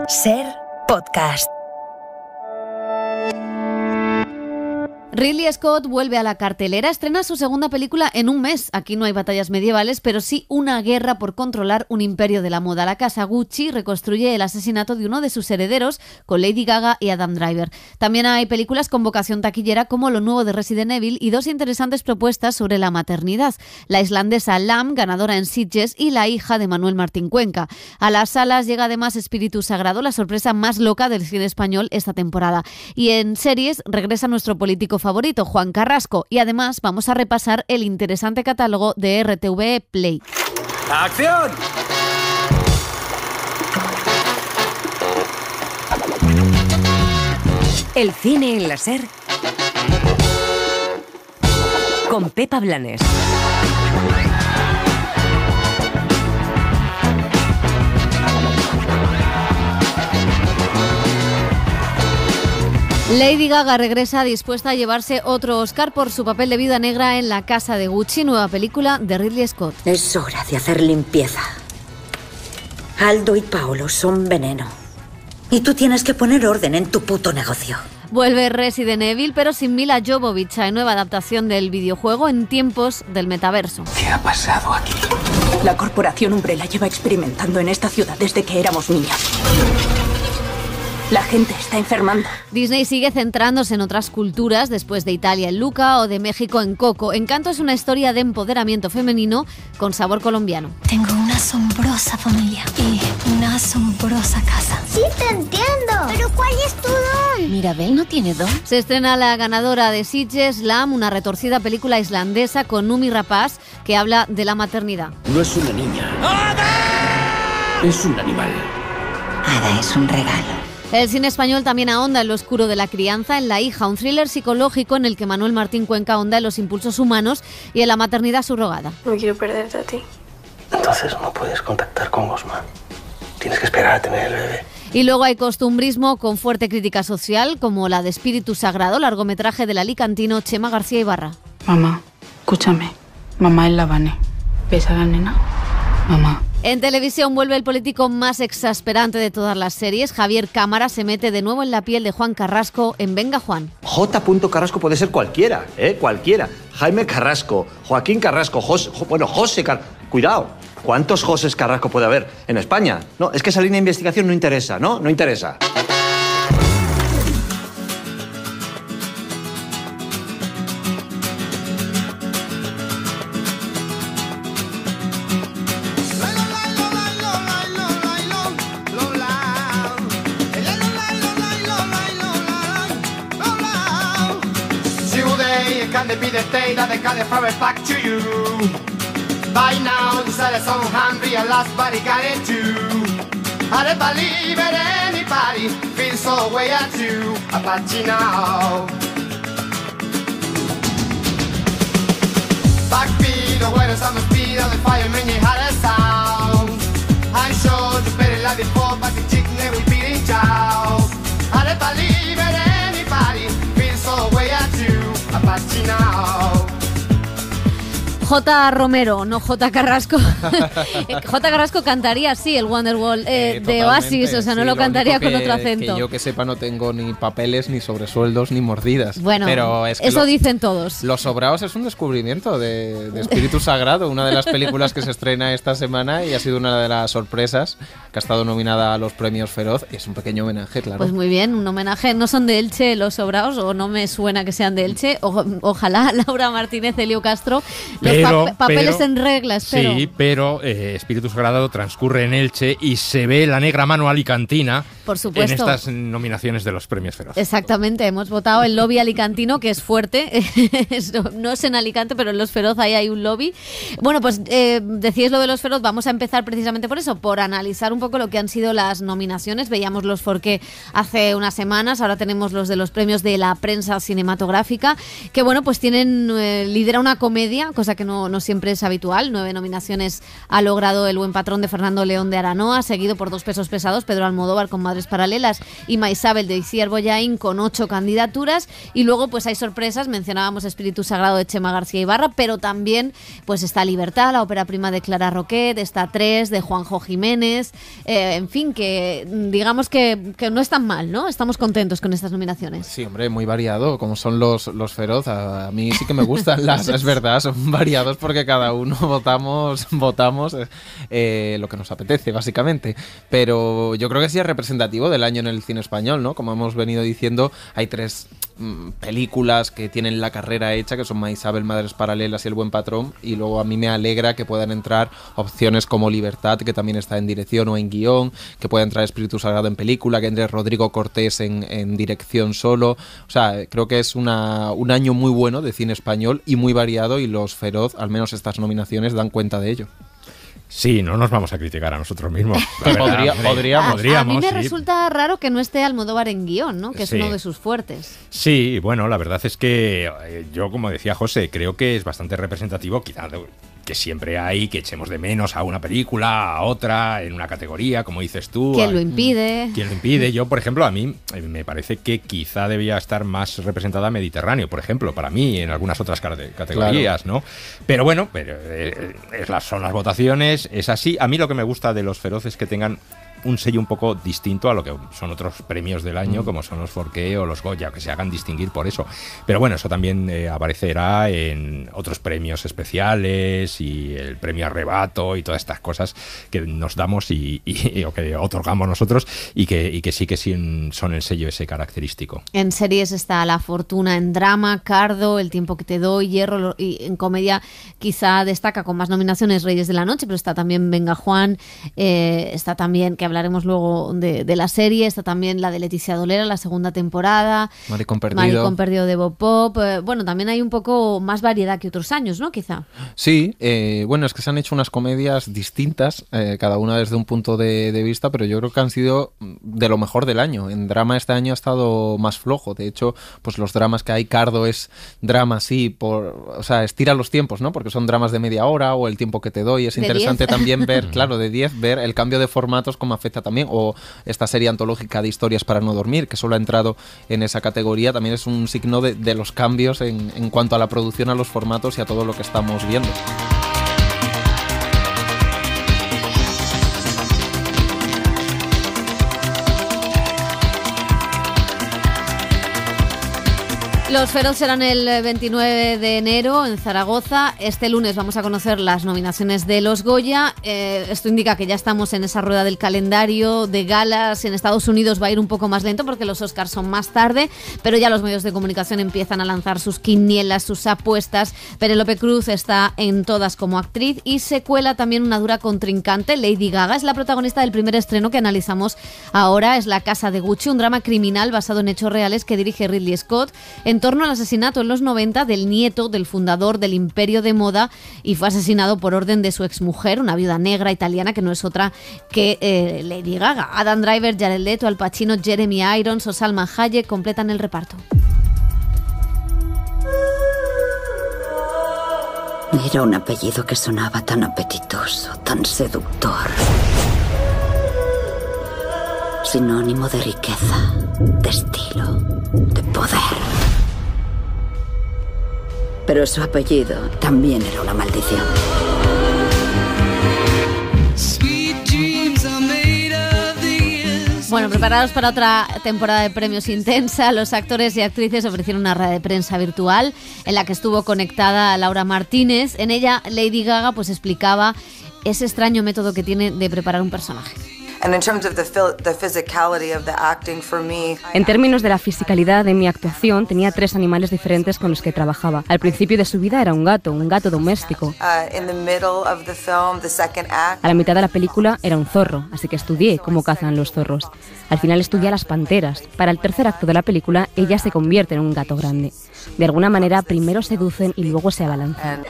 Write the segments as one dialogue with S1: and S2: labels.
S1: Ser Podcast.
S2: Ridley Scott vuelve a la cartelera, estrena su segunda película en un mes. Aquí no hay batallas medievales, pero sí una guerra por controlar un imperio de la moda. La casa Gucci reconstruye el asesinato de uno de sus herederos con Lady Gaga y Adam Driver. También hay películas con vocación taquillera como lo nuevo de Resident Evil y dos interesantes propuestas sobre la maternidad. La islandesa Lam, ganadora en Sitges, y la hija de Manuel Martín Cuenca. A las salas llega además Espíritu Sagrado, la sorpresa más loca del cine español esta temporada. Y en series regresa nuestro político favorito, Juan Carrasco, y además vamos a repasar el interesante catálogo de RTV Play.
S3: ¡Acción!
S1: El cine en la Ser con Pepa Blanes.
S2: Lady Gaga regresa dispuesta a llevarse otro Oscar por su papel de viuda negra en La casa de Gucci, nueva película de Ridley Scott.
S4: Es hora de hacer limpieza. Aldo y Paolo son veneno. Y tú tienes que poner orden en tu puto negocio.
S2: Vuelve Resident Evil, pero sin Mila Jovovich, en nueva adaptación del videojuego en tiempos del metaverso.
S3: ¿Qué ha pasado aquí?
S5: La corporación Umbrella lleva experimentando en esta ciudad desde que éramos niños. La gente está enfermando.
S2: Disney sigue centrándose en otras culturas, después de Italia en Luca o de México en Coco. Encanto es una historia de empoderamiento femenino con sabor colombiano.
S6: Tengo una asombrosa familia y una asombrosa casa.
S7: Sí, te entiendo. ¿Pero cuál es tu don?
S6: Mirabel no tiene don.
S2: Se estrena la ganadora de Sitges, Lam, una retorcida película islandesa con Noomi Rapace que habla de la maternidad.
S3: No es una niña. ¡Ada! Es un animal.
S6: Ada es un regalo.
S2: El cine español también ahonda en lo oscuro de la crianza, en La hija, un thriller psicológico en el que Manuel Martín Cuenca ahonda en los impulsos humanos y en la maternidad subrogada.
S8: No quiero perderte a ti.
S3: Entonces no puedes contactar con Osman. Tienes que esperar a tener el bebé.
S2: Y luego hay costumbrismo con fuerte crítica social, como la de Espíritu Sagrado, largometraje del alicantino Chema García Ibarra.
S9: Mamá, escúchame. Mamá es la Vane. ¿Ves a la nena? Mamá.
S2: En televisión vuelve el político más exasperante de todas las series. Javier Cámara se mete de nuevo en la piel de Juan Carrasco en Venga Juan.
S10: J. Carrasco puede ser cualquiera, cualquiera. Jaime Carrasco, Joaquín Carrasco, José Cuidado, ¿cuántos Josés Carrasco puede haber en España? No, es que esa línea de investigación no interesa, ¿no? No interesa.
S11: Can they be the day that they got it from it back to you? By now, you said it's on hand, realized but he got it too. I don't believe it, anybody feels so way at you, about you now. Backbeat, the weather's on the speed of the fireman, you had a sound. I'm sure you better like before, but the chick never beating down. I don't believe it, anybody feels so way at you.
S2: J. Romero, no J. Carrasco. J. Carrasco cantaría así el Wonderwall de Oasis, o sea, no sí, lo cantaría con otro acento.
S12: Que yo que sepa no tengo ni papeles, ni sobresueldos, ni mordidas.
S2: Bueno, pero es que eso dicen todos.
S12: Los Sobraos es un descubrimiento de Espíritu Sagrado, una de las películas que se estrena esta semana y ha sido una de las sorpresas que ha estado nominada a los premios Feroz. Es un pequeño homenaje, claro.
S2: Pues muy bien, un homenaje. No son de Elche los Sobraos, o no me suena que sean de Elche. Ojalá Laura Martínez, Elio Castro... papeles en regla, espero.
S13: Sí, pero Espíritu Sagrado transcurre en Elche y se ve la negra mano alicantina.
S2: Por supuesto.
S13: En estas nominaciones de los premios Feroz.
S2: Exactamente, hemos votado el lobby alicantino, que es fuerte. No es en Alicante, pero en los Feroz ahí hay un lobby. Bueno, pues decíais lo de los Feroz, vamos a empezar precisamente por eso, por analizar un poco lo que han sido las nominaciones. Veíamos los Forqué hace unas semanas, ahora tenemos los de los premios de la prensa cinematográfica, que bueno, pues tienen, lidera una comedia, cosa que no siempre es habitual. 9 nominaciones ha logrado El buen patrón de Fernando León de Aranoa, seguido por Dos pesos pesados, Pedro Almodóvar con Madres paralelas y Maisabel de Itziar Bollaín con 8 candidaturas. Y luego pues hay sorpresas, mencionábamos Espíritu Sagrado de Chema García Ibarra, pero también pues está Libertad, la ópera prima de Clara Roquet, está 3 de Juanjo Jiménez, en fin, que digamos que no es tan mal, ¿no? Estamos contentos con estas nominaciones.
S12: Sí, hombre, muy variado, como son los feroz. A mí sí que me gustan es verdad, son variados porque cada uno votamos lo que nos apetece, básicamente. Pero yo creo que sí es representativo del año en el cine español, ¿no? Como hemos venido diciendo, hay 3 películas que tienen la carrera hecha, que son Maisabel, Madres Paralelas y El Buen Patrón, y luego a mí me alegra que puedan entrar opciones como Libertad, que también está en dirección o en guión, que pueda entrar Espíritu Sagrado en película, que entre Rodrigo Cortés en dirección solo. O sea, creo que es un año muy bueno de cine español y muy variado, y los feroz, al menos estas nominaciones, dan cuenta de ello.
S13: Sí, no nos vamos a criticar a nosotros mismos.
S12: Podríamos.
S2: A mí me resulta raro que no esté Almodóvar en guión, ¿no? Que es uno de sus fuertes.
S13: Sí, bueno, la verdad es que yo, como decía José, creo que es bastante representativo, quizás que siempre hay que echemos de menos a una película, a otra, en una categoría, como dices tú.
S2: ¿Quién lo impide?
S13: ¿Quién lo impide? Yo, por ejemplo, a mí me parece que quizá debía estar más representada Mediterráneo, por ejemplo, para mí, en algunas otras categorías, claro, ¿no? Pero bueno, son las votaciones, es así. A mí lo que me gusta de los feroz es que tengan un sello un poco distinto a lo que son otros premios del año, como son los Forqué o los Goya, que se hagan distinguir por eso. Pero bueno, eso también aparecerá en otros premios especiales y el premio Arrebato y todas estas cosas que nos damos o que otorgamos nosotros y que sí son el sello ese característico.
S2: En series está La Fortuna, en drama Cardo, El tiempo que te doy, Hierro, y en comedia quizá destaca con más nominaciones Reyes de la Noche, pero está también Venga Juan, está también, que hablaremos luego de la serie, está también la de Leticia Dolera, la segunda temporada,
S12: Maricón Perdido
S2: de Bob Pop. Bueno, también hay un poco más variedad que otros años, ¿no? Quizá.
S12: Sí, bueno, es que se han hecho unas comedias distintas, cada una desde un punto de vista, pero yo creo que han sido de lo mejor del año. En drama este año ha estado más flojo. De hecho, pues los dramas que hay, Cardo es drama, sí, o sea, estira los tiempos, ¿no? Porque son dramas de media hora, o El tiempo que te doy. Es interesante también ver, claro, de 10, ver el cambio de formatos como afecta también, o esta serie antológica de Historias para no dormir, que solo ha entrado en esa categoría, también es un signo de los cambios en cuanto a la producción, a los formatos y a todo lo que estamos viendo.
S2: Los feroz serán el 29 de enero en Zaragoza. Este lunes vamos a conocer las nominaciones de los Goya. Esto indica que ya estamos en esa rueda del calendario de galas. En Estados Unidos va a ir un poco más lento porque los Oscars son más tarde, pero ya los medios de comunicación empiezan a lanzar sus quinielas, sus apuestas. Penélope Cruz está en todas como actriz y se cuela también una dura contrincante. Lady Gaga es la protagonista del primer estreno que analizamos ahora. Es La casa de Gucci, un drama criminal basado en hechos reales que dirige Ridley Scott en torno al asesinato en los 90 del nieto del fundador del imperio de moda, y fue asesinado por orden de su exmujer, una viuda negra italiana que no es otra que Lady Gaga. Adam Driver, Jared Leto, Al Pacino, Jeremy Irons o Salma Hayek completan el reparto.
S4: Era un apellido que sonaba tan apetitoso, tan seductor. Sinónimo de riqueza, de estilo, de poder. Pero su apellido también era una maldición.
S2: Bueno, preparados para otra temporada de premios intensa, los actores y actrices ofrecieron una rueda de prensa virtual en la que estuvo conectada Laura Martínez. En ella, Lady Gaga pues explicaba ese extraño método que tiene de preparar un personaje.
S8: En términos de la fisicalidad de mi actuación, tenía 3 animales diferentes con los que trabajaba. Al principio de su vida era un gato doméstico. A la mitad de la película era un zorro, así que estudié cómo cazan los zorros. Al final estudié a las panteras. Para el tercer acto de la película, ella se convierte en un gato grande. De alguna manera, primero seducen y luego se abalanzan.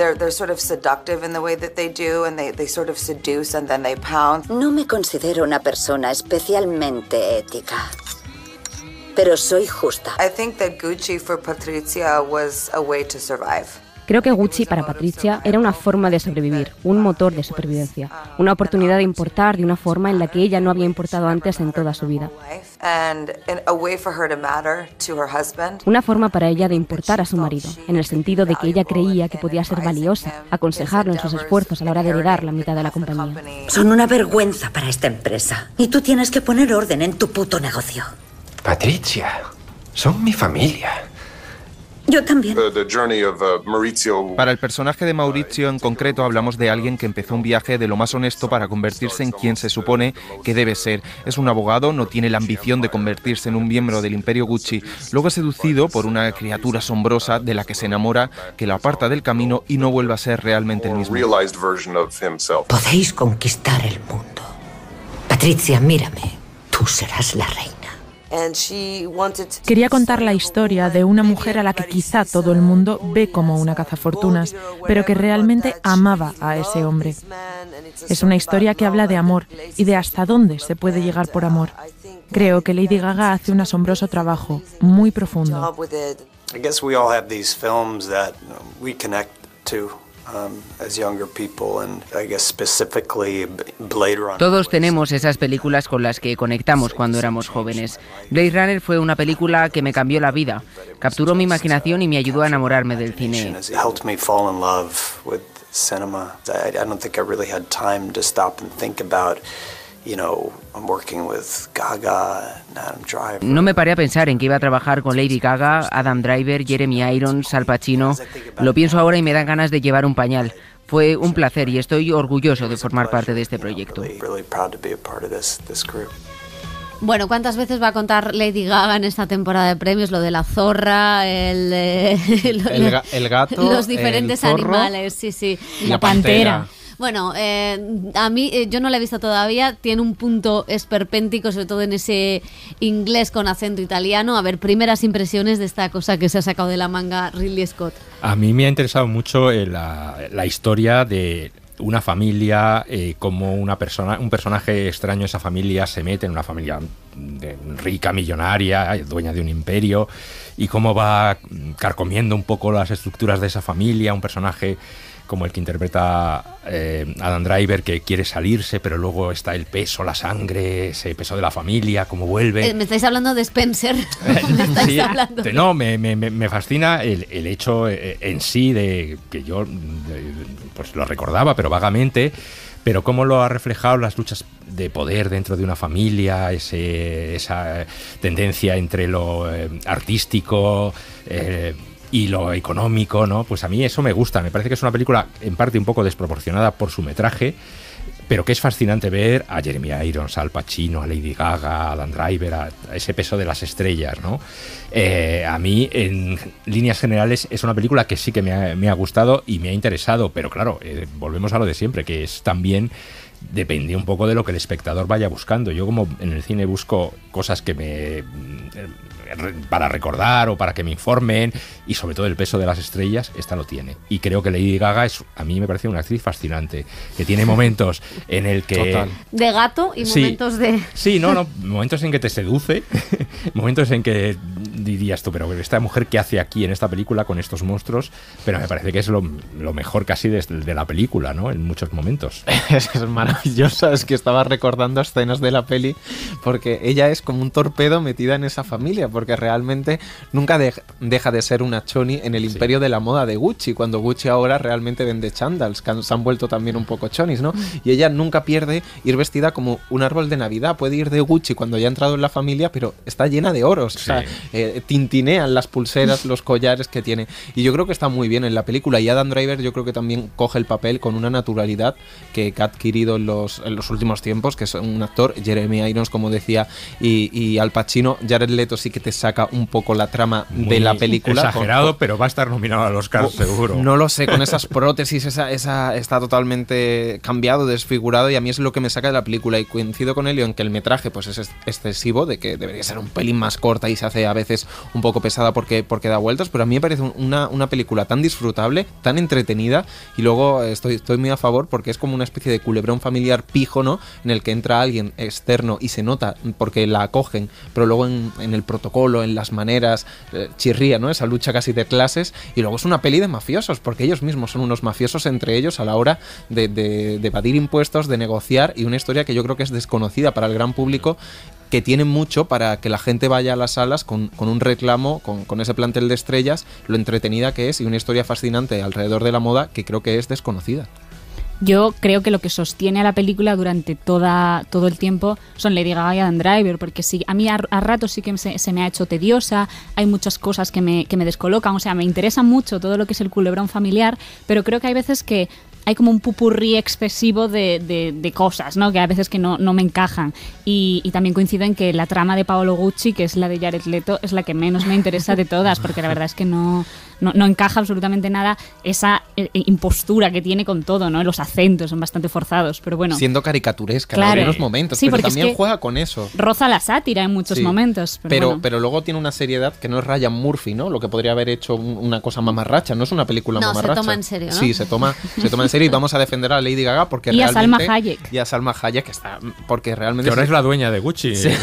S4: No me considero una persona especialmente ética, pero soy justa.
S8: Creo que Gucci para Patricia era una forma de sobrevivir, un motor de supervivencia, una oportunidad de importar de una forma en la que ella no había importado antes en toda su vida. Una forma para ella de importar a su marido, en el sentido de que ella creía que podía ser valiosa, aconsejarlo en sus esfuerzos a la hora de heredar la mitad de la compañía.
S4: Son una vergüenza para esta empresa. Y tú tienes que poner orden en tu puto negocio.
S14: Patricia, son mi familia.
S4: Yo también.
S15: Para el personaje de Maurizio en concreto hablamos de alguien que empezó un viaje de lo más honesto para convertirse en quien se supone que debe ser. Es un abogado, no tiene la ambición de convertirse en un miembro del imperio Gucci. Luego es seducido por una criatura asombrosa de la que se enamora, que lo aparta del camino y no vuelve a ser realmente el mismo.
S4: Podéis conquistar el mundo. Patricia, mírame. Tú serás la reina.
S16: Quería contar la historia de una mujer a la que quizá todo el mundo ve como una cazafortunas, pero que realmente amaba a ese hombre. Es una historia que habla de amor y de hasta dónde se puede llegar por amor. Creo que Lady Gaga hace un asombroso trabajo, muy profundo.
S17: Todos tenemos esas películas con las que conectamos cuando éramos jóvenes. Blade Runner fue una película que me cambió la vida, capturó mi imaginación y me ayudó a enamorarme del cine. No me paré a pensar en que iba a trabajar con Lady Gaga, Adam Driver, Jeremy Irons, Al Pacino. Lo pienso ahora y me dan ganas de llevar un pañal. Fue un placer y estoy orgulloso de formar parte de este proyecto.
S2: Bueno, ¿cuántas veces va a contar Lady Gaga en esta temporada de premios? Lo de la zorra, el
S12: gato,
S2: los diferentes
S12: el zorro,
S2: animales, sí.
S12: Y la pantera.
S2: Bueno, a mí, yo no la he visto todavía, tiene un punto esperpéntico, sobre todo en ese inglés con acento italiano. A ver, primeras impresiones de esta cosa que se ha sacado de la manga Ridley Scott.
S13: A mí me ha interesado mucho la historia de una familia, como un personaje extraño de esa familia se mete en una familia rica, millonaria, dueña de un imperio, y cómo va carcomiendo un poco las estructuras de esa familia, un personaje como el que interpreta Adam Driver, que quiere salirse, pero luego está el peso, la sangre, ese peso de la familia, cómo vuelve.
S2: ¿Me estáis hablando de Spencer? ¿Me estáis hablando?
S13: No, me fascina el hecho en sí de que yo pues lo recordaba, pero vagamente, pero cómo lo ha reflejado las luchas de poder dentro de una familia, esa tendencia entre lo artístico y lo económico, ¿no? Pues a mí eso me gusta. Me parece que es una película en parte un poco desproporcionada por su metraje, pero que es fascinante ver a Jeremy Irons, a Al Pacino, a Lady Gaga, a Adam Driver, a ese peso de las estrellas, ¿no? A mí, en líneas generales, es una película que sí que me ha gustado y me ha interesado, pero claro, volvemos a lo de siempre, que es también... Depende un poco de lo que el espectador vaya buscando. Yo, como en el cine busco cosas que para recordar o para que me informen, y sobre todo el peso de las estrellas, esta lo tiene. Y creo que Lady Gaga a mí me parece una actriz fascinante, que tiene momentos en el que...
S2: Total. De gato y momentos de...
S13: Sí, momentos en que te seduce, momentos en que dirías tú, pero esta mujer, ¿qué hace aquí en esta película con estos monstruos? Pero me parece que es lo mejor casi de la película, ¿no? En muchos momentos.
S12: Es maravillosa, es que estaba recordando escenas de la peli, porque ella es como un torpedo metida en esa familia, porque realmente nunca deja de ser una choni en el imperio de la moda de Gucci, cuando Gucci ahora realmente vende chándals, que se han vuelto también un poco chonis, ¿no? Y ella nunca pierde ir vestida como un árbol de Navidad. Puede ir de Gucci cuando ya ha entrado en la familia, pero está llena de oros, o sea, tintinean las pulseras, los collares que tiene, y yo creo que está muy bien en la película. Y Adam Driver yo creo que también coge el papel con una naturalidad que ha adquirido en los últimos tiempos, que es un actor. Jeremy Irons, como decía, y Al Pacino. Jared Leto sí que te saca un poco la trama de la película.
S13: Exagerado, pero va a estar nominado al Oscar seguro.
S12: No lo sé, con esas prótesis, está totalmente cambiado, desfigurado, y a mí es lo que me saca de la película, y coincido con Elio en que el metraje pues es excesivo, de que debería ser un pelín más corta y se hace a veces veces un poco pesada porque da vueltas, pero a mí me parece una película tan disfrutable, tan entretenida, y luego estoy muy a favor porque es como una especie de culebrón familiar pijo, ¿no? En el que entra alguien externo y se nota porque la acogen, pero luego en el protocolo, en las maneras, chirría, ¿no? Esa lucha casi de clases, y luego es una peli de mafiosos, porque ellos mismos son unos mafiosos entre ellos a la hora de evadir impuestos, de negociar, y una historia que yo creo que es desconocida para el gran público, que tiene mucho para que la gente vaya a las salas con un reclamo, con ese plantel de estrellas, lo entretenida que es, y una historia fascinante alrededor de la moda que creo que es desconocida.
S18: Yo creo que lo que sostiene a la película durante todo el tiempo son Lady Gaga y Adam Driver, porque sí, a mí a ratos sí que se me ha hecho tediosa, hay muchas cosas que me descolocan, o sea, me interesa mucho todo lo que es el culebrón familiar, pero creo que hay veces que hay como un pupurrí excesivo de cosas, ¿no? Que a veces que no me encajan. Y también coincido en que la trama de Paolo Gucci, que es la de Jared Leto, es la que menos me interesa de todas, porque la verdad es que no encaja absolutamente nada esa impostura que tiene con todo, ¿no? Los acentos son bastante forzados, pero bueno.
S12: Siendo caricaturesca,
S18: claro,
S12: en algunos momentos,
S18: sí,
S12: pero también
S18: es que
S12: juega con eso.
S18: Roza la sátira en muchos momentos.
S12: Pero luego tiene una seriedad que no es Ryan Murphy, ¿no? Lo que podría haber hecho una cosa mamarracha, no es una película mamarracha.
S2: No, se toma en serio, ¿no?
S12: Sí, se toma en serio, y vamos a defender a Lady Gaga porque
S18: y
S12: realmente...
S18: a Salma Hayek.
S12: Y a Salma Hayek, porque realmente...
S13: Que ahora es la dueña de Gucci.
S12: Sí.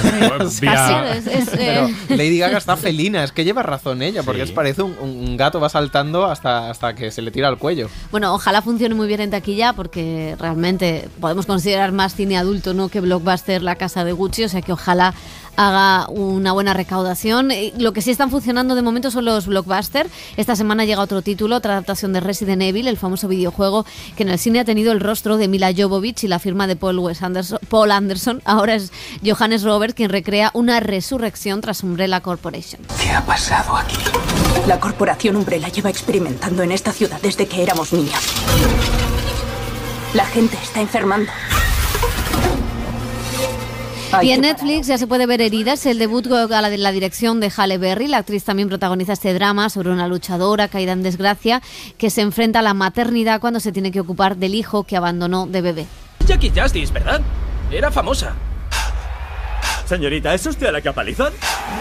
S2: Pero
S12: Lady Gaga está felina, es que lleva razón ella, porque parece un gato, va saltando hasta que se le tira al cuello.
S2: Bueno, ojalá funcione muy bien en taquilla, porque realmente podemos considerar más cine adulto, ¿no?, que blockbuster La Casa de Gucci, o sea que ojalá haga una buena recaudación. Lo que sí están funcionando de momento son los blockbusters. Esta semana llega otro título, otra adaptación de Resident Evil, el famoso videojuego que en el cine ha tenido el rostro de Mila Jovovich y la firma de Paul Anderson. Ahora es Johannes Robert quien recrea una resurrección tras Umbrella Corporation.
S14: ¿Qué ha pasado aquí?
S5: La corporación Umbrella lleva experimentando en esta ciudad desde que éramos niños. La gente está enfermando.
S2: Y en Netflix ya se puede ver Heridas, el debut a la dirección de Halle Berry. La actriz también protagoniza este drama sobre una luchadora caída en desgracia que se enfrenta a la maternidad cuando se tiene que ocupar del hijo que abandonó de bebé.
S19: Jackie Justice, ¿verdad? Era famosa. Señorita, ¿es usted a la que apalizan?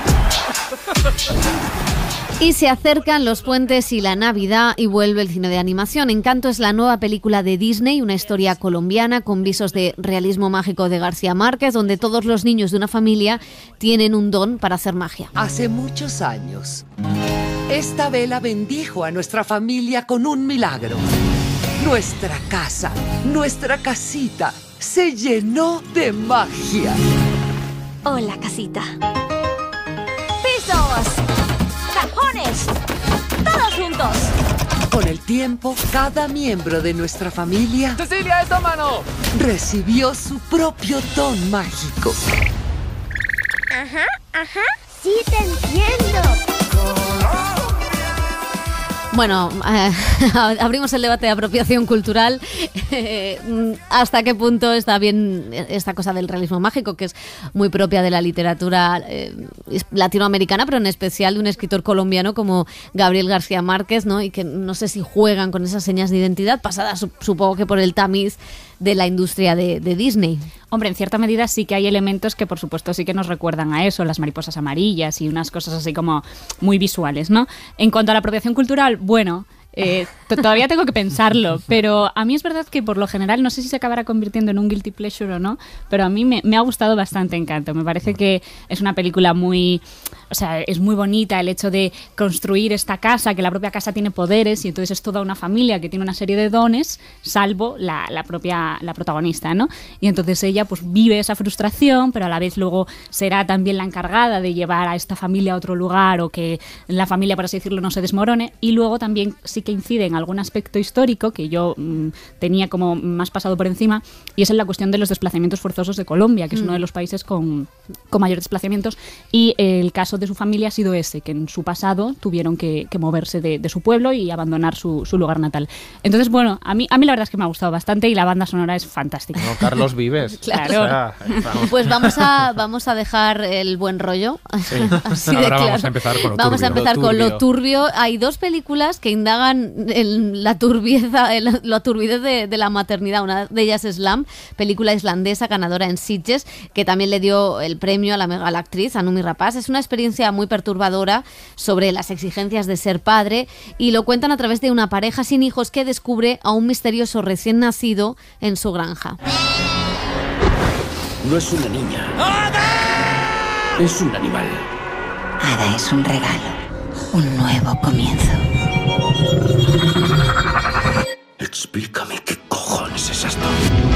S2: Y se acercan los puentes y la Navidad y vuelve el cine de animación. Encanto es la nueva película de Disney, una historia colombiana con visos de realismo mágico de García Márquez, donde todos los niños de una familia tienen un don para hacer magia.
S20: Hace muchos años, esta vela bendijo a nuestra familia con un milagro. Nuestra casa, nuestra casita, se llenó de magia.
S7: Hola, casita. ¡Pisos! ¡Cajones! ¡Todos juntos!
S20: Con el tiempo, cada miembro de nuestra familia...
S19: ¡Cecilia, esta mano!
S20: ...recibió su propio don mágico.
S7: Ajá, sí te entiendo.
S2: Bueno, abrimos el debate de apropiación cultural. ¿Hasta qué punto está bien esta cosa del realismo mágico, que es muy propia de la literatura latinoamericana, pero en especial de un escritor colombiano como Gabriel García Márquez, ¿no? Y que no sé si juegan con esas señas de identidad, pasadas supongo que por el tamiz de la industria de Disney?
S18: Hombre, en cierta medida sí que hay elementos que por supuesto sí que nos recuerdan a eso, las mariposas amarillas y unas cosas así como muy visuales, ¿no? En cuanto a la apropiación cultural, bueno... todavía tengo que pensarlo, pero a mí es verdad que por lo general, no sé si se acabará convirtiendo en un guilty pleasure o no, pero a mí me ha gustado bastante Encanto. Me parece que es una película muy... O sea, es muy bonita el hecho de construir esta casa, que la propia casa tiene poderes y entonces es toda una familia que tiene una serie de dones, salvo la protagonista, ¿no? Y entonces ella pues vive esa frustración, pero a la vez luego será también la encargada de llevar a esta familia a otro lugar o que la familia, por así decirlo, no se desmorone. Y luego también sí que incide en algún aspecto histórico que yo tenía como más pasado por encima, y es en la cuestión de los desplazamientos forzosos de Colombia, que es uno de los países con mayores desplazamientos, y el caso de su familia ha sido ese, que en su pasado tuvieron que moverse de su pueblo y abandonar su lugar natal. Entonces, bueno, a mí la verdad es que me ha gustado bastante y la banda sonora es fantástica.
S12: No, Carlos Vives.
S2: Claro.
S12: O sea,
S2: pues vamos a dejar el buen rollo.
S13: Sí. Ahora vamos a empezar con lo turbio.
S2: Vamos a empezar con lo turbio. Hay dos películas que indagan reflejan la turbidez de la maternidad. Una de ellas es Lamb, película islandesa ganadora en Sitges, que también le dio el premio a la actriz, a Noomi Rapace. Es una experiencia muy perturbadora sobre las exigencias de ser padre y lo cuentan a través de una pareja sin hijos que descubre a un misterioso recién nacido en su granja.
S3: No es una niña. ¡Ada! Es un animal.
S4: Ada es un regalo, un nuevo comienzo.
S3: Explícame qué cojones es esto.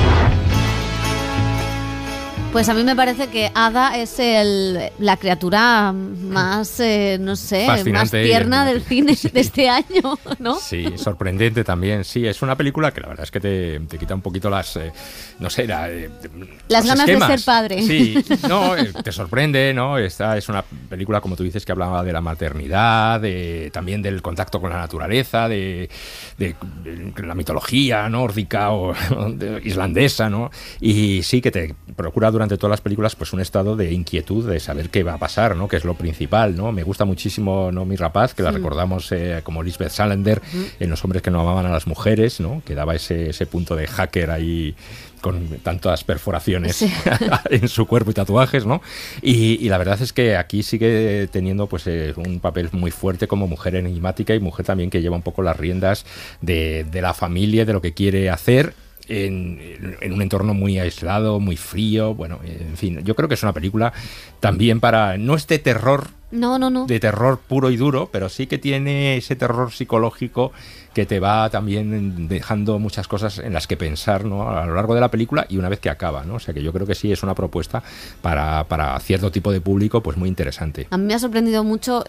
S2: Pues a mí me parece que Ada es la criatura más, no sé,
S13: fascinante,
S2: más tierna del cine de este año, ¿no?
S13: Sí, sorprendente también. Sí, es una película que la verdad es que te quita un poquito las, no sé,
S2: las ganas
S13: esquemas.
S2: de ser padre.
S13: Sí, no, te sorprende, ¿no? Esta es una película, como tú dices, que hablaba de la maternidad, también del contacto con la naturaleza, de la mitología nórdica o islandesa, ¿no? Y sí que te procura durante todas las películas pues un estado de inquietud de saber qué va a pasar, ¿no? Que es lo principal, ¿no? Me gusta muchísimo Noomi Rapace, que la recordamos como Lisbeth Salander en Los hombres que no amaban a las mujeres, ¿no? Que daba ese punto de hacker ahí con tantas perforaciones en su cuerpo y tatuajes, ¿no? Y la verdad es que aquí sigue teniendo pues un papel muy fuerte como mujer enigmática y mujer también que lleva un poco las riendas de la familia, de lo que quiere hacer en un entorno muy aislado, muy frío. Bueno, en fin, yo creo que es una película también para... No es de terror, de terror puro y duro, pero sí que tiene ese terror psicológico que te va también dejando muchas cosas en las que pensar, ¿no? A lo largo de la película y una vez que acaba, ¿no? O sea que yo creo que sí es una propuesta para cierto tipo de público pues muy interesante.
S2: A mí me ha sorprendido mucho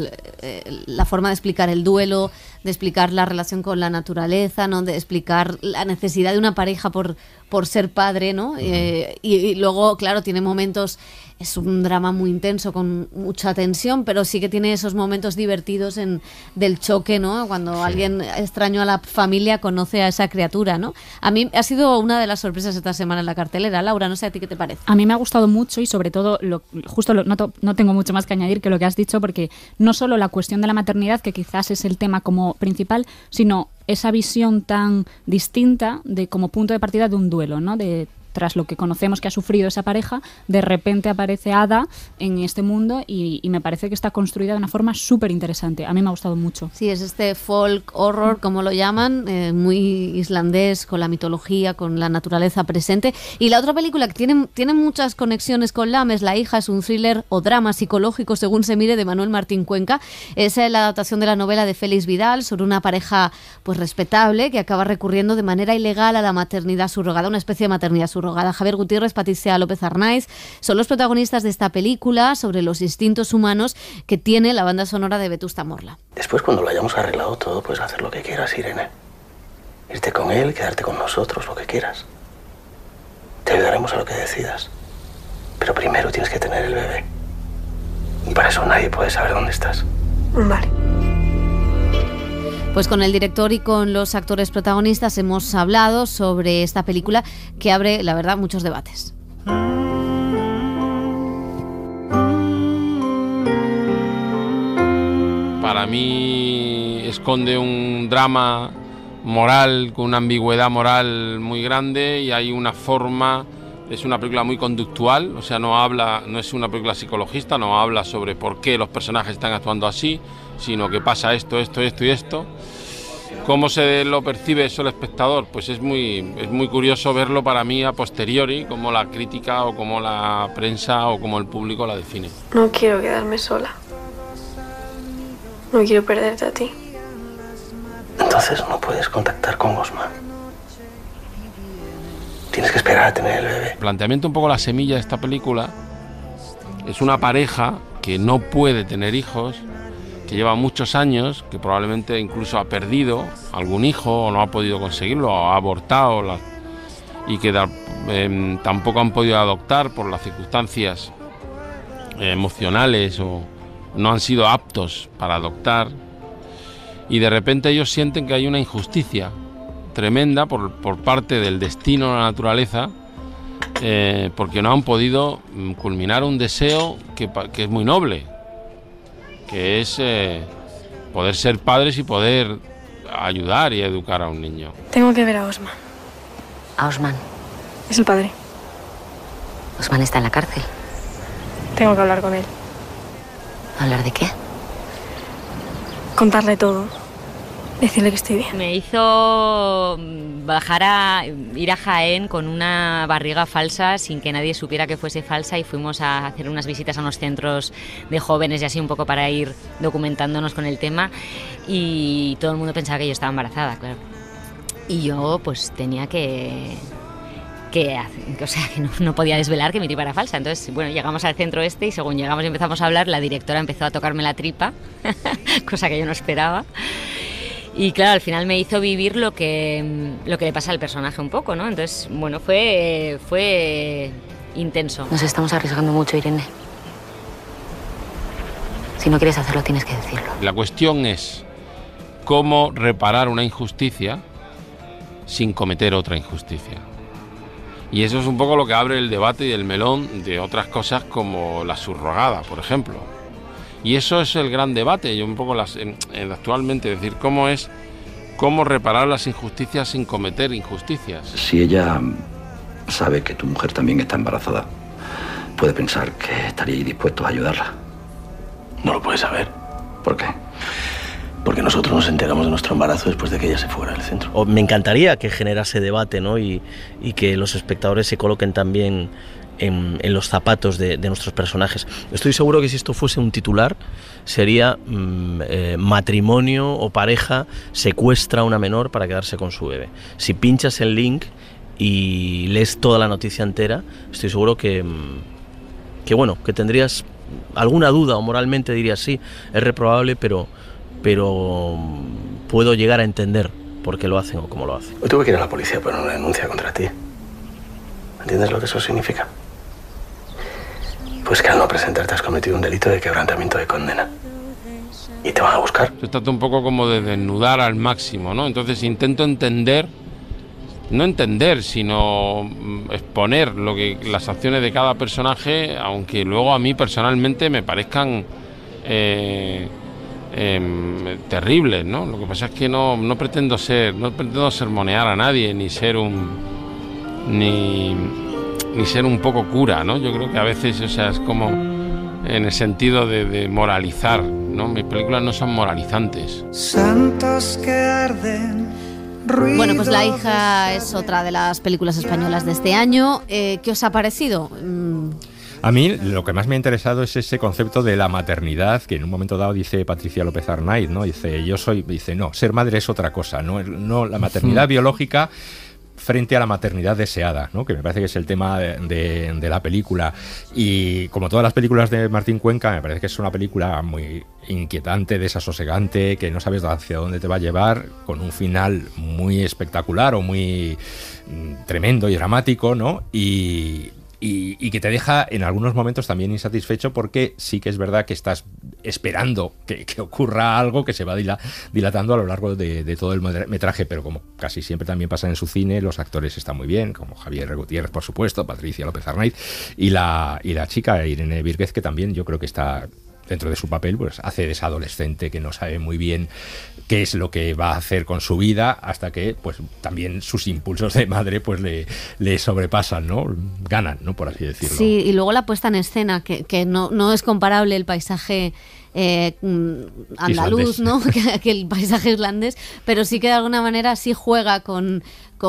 S2: la forma de explicar el duelo, de explicar la relación con la naturaleza, ¿no? De explicar la necesidad de una pareja por ser padre, ¿no? Y luego, claro, tiene momentos... Es un drama muy intenso, con mucha tensión, pero sí que tiene esos momentos divertidos del choque, ¿no? Cuando alguien extraño a la familia conoce a esa criatura, ¿no? A mí ha sido una de las sorpresas esta semana en la cartelera. Laura, no sé a ti qué te parece.
S18: A mí me ha gustado mucho y sobre todo, no tengo mucho más que añadir que lo que has dicho, porque no solo la cuestión de la maternidad, que quizás es el tema como principal, sino esa visión tan distinta de como punto de partida de un duelo, ¿no? Tras lo que conocemos que ha sufrido esa pareja, de repente aparece Ada en este mundo y me parece que está construida de una forma súper interesante. A mí me ha gustado mucho.
S2: Sí, es este folk horror, como lo llaman, muy islandés, con la mitología, con la naturaleza presente. Y la otra película que tiene muchas conexiones con Lamb es La hija, es un thriller o drama psicológico, según se mire, de Manuel Martín Cuenca. Es la adaptación de la novela de Félix Vidal sobre una pareja pues respetable que acaba recurriendo de manera ilegal a la maternidad subrogada, una especie de maternidad subrogada. Javier Gutiérrez, Patricia López Arnaiz son los protagonistas de esta película sobre los instintos humanos que tiene la banda sonora de Vetusta Morla.
S3: Después, cuando lo hayamos arreglado todo, puedes hacer lo que quieras, Irene. Irte con él, quedarte con nosotros, lo que quieras. Te ayudaremos a lo que decidas. Pero primero tienes que tener el bebé. Y para eso nadie puede saber dónde estás.
S7: Vale.
S2: Pues con el director y con los actores protagonistas hemos hablado sobre esta película que abre, la verdad, muchos debates.
S21: Para mí esconde un drama moral, con una ambigüedad moral muy grande, y hay una forma... Es una película muy conductual, o sea, no es una película psicologista, no habla sobre por qué los personajes están actuando así, sino que pasa esto y esto. ¿Cómo se lo percibe eso el espectador? Pues es muy curioso verlo para mí a posteriori, como la crítica o como la prensa o como el público la define.
S7: No quiero quedarme sola. No quiero perderte a ti.
S3: Entonces no puedes contactar con Osman. Tienes que esperar a tener el bebé.
S21: El planteamiento un poco la semilla de esta película es una pareja que no puede tener hijos, que lleva muchos años, que probablemente incluso ha perdido algún hijo o no ha podido conseguirlo, o ha abortado, y que tampoco han podido adoptar por las circunstancias emocionales o no han sido aptos para adoptar, y de repente ellos sienten que hay una injusticia tremenda por parte del destino de la naturaleza, porque no han podido culminar un deseo que es muy noble, que es poder ser padres y poder ayudar y educar a un niño.
S7: Tengo que ver a Osman.
S4: ¿A Osman?
S7: Es el padre.
S4: Osman está en la cárcel.
S7: Tengo que hablar con él.
S4: ¿Hablar de qué?
S7: Contarle todo. Decirle que estoy bien.
S1: Me hizo ir a Jaén con una barriga falsa sin que nadie supiera que fuese falsa, y fuimos a hacer unas visitas a unos centros de jóvenes y así un poco para ir documentándonos con el tema, y todo el mundo pensaba que yo estaba embarazada, claro. Y yo pues tenía que no podía desvelar que mi tripa era falsa. Entonces, bueno, llegamos al centro y según llegamos y empezamos a hablar, la directora empezó a tocarme la tripa, cosa que yo no esperaba. Y claro, al final me hizo vivir lo que le pasa al personaje un poco, ¿no? Entonces, bueno, fue intenso.
S4: Nos estamos arriesgando mucho, Irene. Si no quieres hacerlo, tienes que decirlo.
S21: La cuestión es cómo reparar una injusticia sin cometer otra injusticia. Y eso es un poco lo que abre el debate y el melón de otras cosas como la subrogada, por ejemplo. Y eso es el gran debate, yo un poco actualmente, es decir, cómo reparar las injusticias sin cometer injusticias.
S3: Si ella sabe que tu mujer también está embarazada, puede pensar que estaríais dispuestos a ayudarla.
S22: No lo puedes saber.
S3: ¿Por qué?
S22: Porque nosotros nos enteramos de nuestro embarazo después de que ella se fuera del centro.
S23: Me encantaría que generase debate, ¿no? Y que los espectadores se coloquen también en los zapatos de nuestros personajes. Estoy seguro que si esto fuese un titular sería matrimonio o pareja secuestra a una menor para quedarse con su bebé. Si pinchas el link y lees toda la noticia entera, estoy seguro que tendrías alguna duda o moralmente dirías sí, es reprobable, pero puedo llegar a entender por qué lo hacen o cómo lo hacen.
S22: Hoy tuve que ir a la policía por una denuncia contra ti. ¿Entiendes lo que eso significa? Pues que al no presentarte has cometido un delito de quebrantamiento de condena. Y te van a buscar.
S21: Se trata un poco como de desnudar al máximo, ¿no? Entonces intento entender, no entender, sino exponer las acciones de cada personaje, aunque luego a mí personalmente me parezcan terribles, ¿no? Lo que pasa es que no pretendo sermonear a nadie, ni ser ni ser un poco cura, ¿no? Yo creo que a veces, es como en el sentido de moralizar, ¿no? Mis películas no son moralizantes.
S2: Santos que arden. Bueno, pues La hija es otra de las películas españolas de este año. ¿Qué os ha parecido?
S13: A mí lo que más me ha interesado es ese concepto de la maternidad, que en un momento dado dice Patricia López Arnaiz, ¿no? Dice, no, ser madre es otra cosa, no la maternidad biológica frente a la maternidad deseada, ¿no? Que me parece que es el tema de la película. Y como todas las películas de Martín Cuenca, me parece que es una película muy inquietante, desasosegante, que no sabes hacia dónde te va a llevar, con un final muy espectacular o muy tremendo y dramático, ¿no? Y que te deja en algunos momentos también insatisfecho, porque sí que es verdad que estás esperando que ocurra algo que se va dilatando a lo largo de todo el metraje, pero como casi siempre también pasa en su cine, los actores están muy bien, como Javier Gutiérrez, por supuesto, Patricia López Arnaiz, y la chica Irene Vírguez, que también yo creo que está dentro de su papel, pues hace de esa adolescente que no sabe muy bien qué es lo que va a hacer con su vida, hasta que pues también sus impulsos de madre pues le sobrepasan, ¿no? Ganan, ¿no? Por así decirlo.
S2: Sí, y luego la puesta en escena, que no es comparable el paisaje andaluz, ¿no? que el paisaje irlandés, pero sí que de alguna manera sí juega con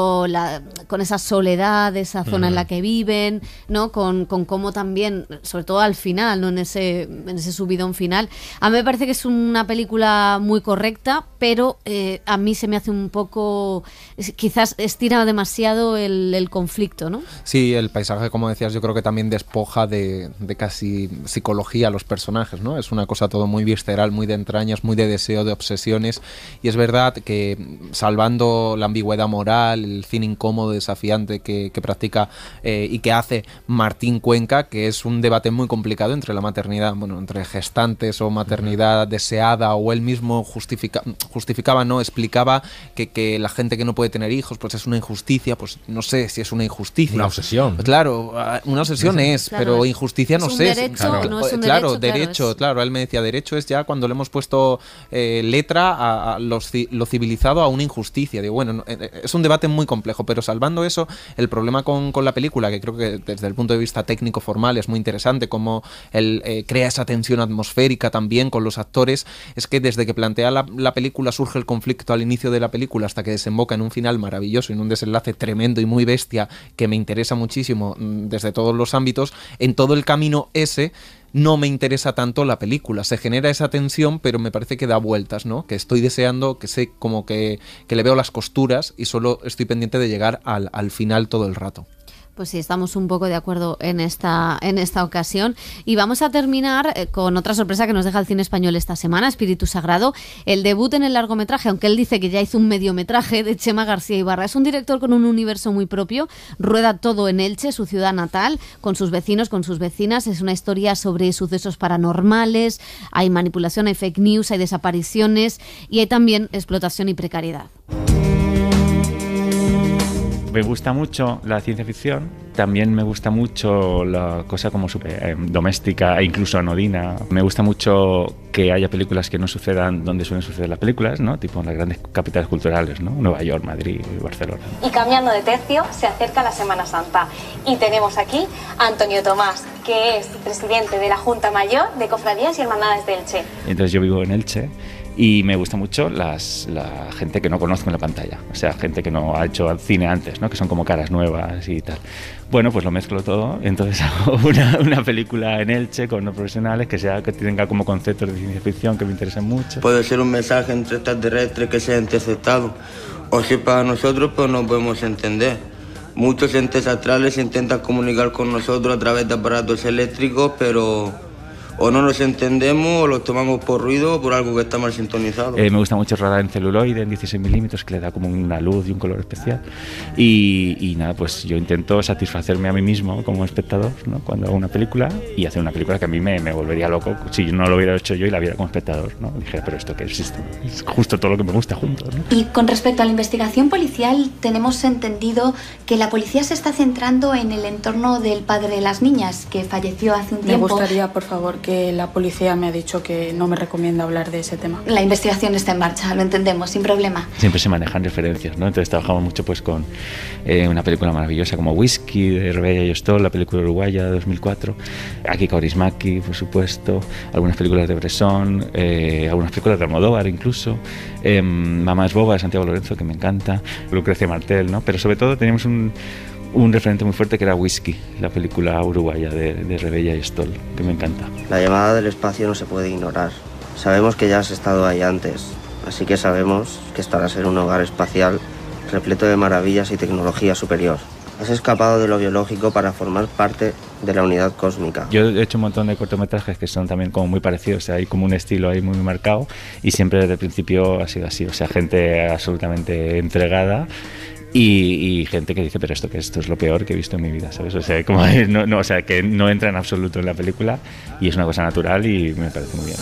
S2: esa soledad, esa zona en la que viven, ¿no? Con cómo también, sobre todo al final, ¿no? En ese subidón final. A mí me parece que es una película muy correcta, pero a mí se me hace un poco, quizás estira demasiado el conflicto, ¿no?
S12: Sí, el paisaje, como decías, yo creo que también despoja de casi psicología a los personajes, ¿no? Es una cosa todo muy visceral, muy de entrañas, muy de deseo, de obsesiones, y es verdad que, salvando la ambigüedad moral, el cine incómodo, desafiante que practica y que hace Martín Cuenca, que es un debate muy complicado entre la maternidad, entre gestantes o maternidad deseada, o él mismo justificaba, ¿no? Explicaba que la gente que no puede tener hijos pues es una injusticia, pues no sé si es una injusticia.
S13: Una obsesión.
S12: Claro, una obsesión es,
S2: claro,
S12: pero injusticia no sé.
S2: Derecho, claro,
S12: no es un derecho, claro, él me decía, injusticia. De hecho, es ya cuando le hemos puesto letra a lo civilizado a una injusticia. Digo, bueno, es un debate muy complejo, pero salvando eso, el problema con la película, que creo que desde el punto de vista técnico-formal es muy interesante, como él crea esa tensión atmosférica también con los actores, es que desde que plantea la película surge el conflicto al inicio de la película hasta que desemboca en un final maravilloso, en un desenlace tremendo y muy bestia que me interesa muchísimo desde todos los ámbitos. En todo el camino ese no me interesa tanto la película, se genera esa tensión, pero me parece que da vueltas, ¿no? Que estoy deseando, que sé como que le veo las costuras y solo estoy pendiente de llegar al final todo el rato.
S2: Pues sí, estamos un poco de acuerdo en esta ocasión. Y vamos a terminar con otra sorpresa que nos deja el cine español esta semana, Espíritu Sagrado, el debut en el largometraje, aunque él dice que ya hizo un mediometraje, de Chema García Ibarra. Es un director con un universo muy propio, rueda todo en Elche, su ciudad natal, con sus vecinos, con sus vecinas. Es una historia sobre sucesos paranormales, hay manipulación, hay fake news, hay desapariciones y hay también explotación y precariedad.
S6: Me gusta mucho la ciencia ficción, también me gusta mucho la cosa como doméstica e incluso anodina. Me gusta mucho que haya películas que no sucedan donde suelen suceder las películas, ¿no? Tipo en las grandes capitales culturales, ¿no? Nueva York, Madrid, Barcelona.
S9: Y cambiando de tercio, se acerca la Semana Santa y tenemos aquí a Antonio Tomás, que es presidente de la Junta Mayor de Cofradías y Hermandades de Elche.
S6: Entonces yo vivo en Elche. Y me gusta mucho la gente que no conozco en la pantalla, o sea, gente que no ha hecho cine antes, ¿no? Que son como caras nuevas y tal. Bueno, pues lo mezclo todo, entonces hago una película en Elche con unos profesionales que tenga como conceptos de ciencia ficción que me interesen mucho.
S10: Puede ser un mensaje entre extraterrestres que sea interceptado, o si para nosotros pues no podemos entender. Muchos entes astrales intentan comunicar con nosotros a través de aparatos eléctricos, pero o no nos entendemos o los tomamos por ruido o por algo que está mal sintonizado.
S6: Me gusta mucho rodar en celuloide, en 16 milímetros, que le da como una luz y un color especial. Y nada, pues yo intento satisfacerme a mí mismo como espectador, ¿no? Cuando hago una película, y hacer una película que a mí me volvería loco si no lo hubiera hecho yo y la viera como espectador, ¿no? Dije, pero esto que existe, es justo todo lo que me gusta juntos, ¿no?
S9: Y con respecto a la investigación policial, tenemos entendido que la policía se está centrando en el entorno del padre de las niñas, que falleció hace un tiempo.
S24: Me gustaría, por favor, que la policía me ha dicho que no me recomienda hablar de ese tema.
S9: La investigación está en marcha, lo entendemos, sin problema.
S6: Siempre se manejan referencias, ¿no? Entonces trabajamos mucho pues con una película maravillosa como Whisky, de Rebella y Stoll, la película uruguaya de 2004, Aki Kaurismäki, por supuesto, algunas películas de Bresson, algunas películas de Almodóvar incluso, Mamá es boba de Santiago Lorenzo, que me encanta, Lucrecia Martel, ¿no? Pero sobre todo teníamos un referente muy fuerte que era Whisky, la película uruguaya de Rebella y Stoll, que me encanta.
S10: La llamada del espacio no se puede ignorar. Sabemos que ya has estado ahí antes, así que sabemos que estará a ser un hogar espacial repleto de maravillas y tecnología superior. Has escapado de lo biológico para formar parte de la unidad cósmica.
S6: Yo he hecho un montón de cortometrajes que son también como muy parecidos, o sea, hay como un estilo ahí muy marcado y siempre desde el principio ha sido así, o sea, gente absolutamente entregada. Y gente que dice, pero esto es lo peor que he visto en mi vida, ¿sabes? O sea, como o sea, que no entra en absoluto en la película y es una cosa natural y me parece muy bien.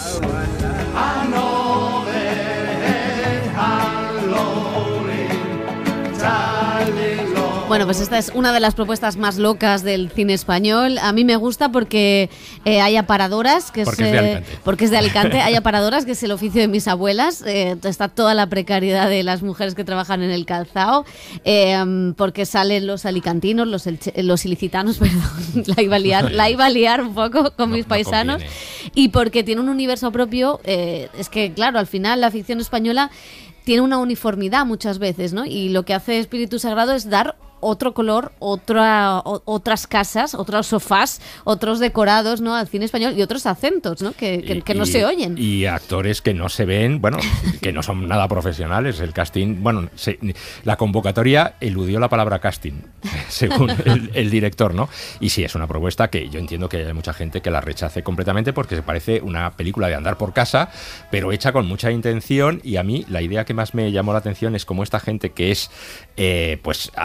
S2: Bueno, pues esta es una de las propuestas más locas del cine español. A mí me gusta porque hay aparadoras, porque es de Alicante, hay aparadoras, que es el oficio de mis abuelas. Está toda la precariedad de las mujeres que trabajan en el calzado, porque salen los alicantinos, los ilicitanos, perdón, la iba a liar un poco con mis paisanos, y porque tiene un universo propio. Es que, claro, al final la ficción española tiene una uniformidad muchas veces, ¿no? Y lo que hace Espíritu Sagrado es dar otro color, otras casas, otros sofás, otros decorados, ¿no?, al cine español, y otros acentos, ¿no?, que no se oyen.
S13: Y actores que no se ven, bueno, que no son nada profesionales. El casting, bueno, la convocatoria eludió la palabra casting, según el director, ¿no? Y sí, es una propuesta que yo entiendo que hay mucha gente que la rechace completamente porque se parece una película de andar por casa, pero hecha con mucha intención. Y a mí la idea que más me llamó la atención es cómo esta gente que es pues aficionada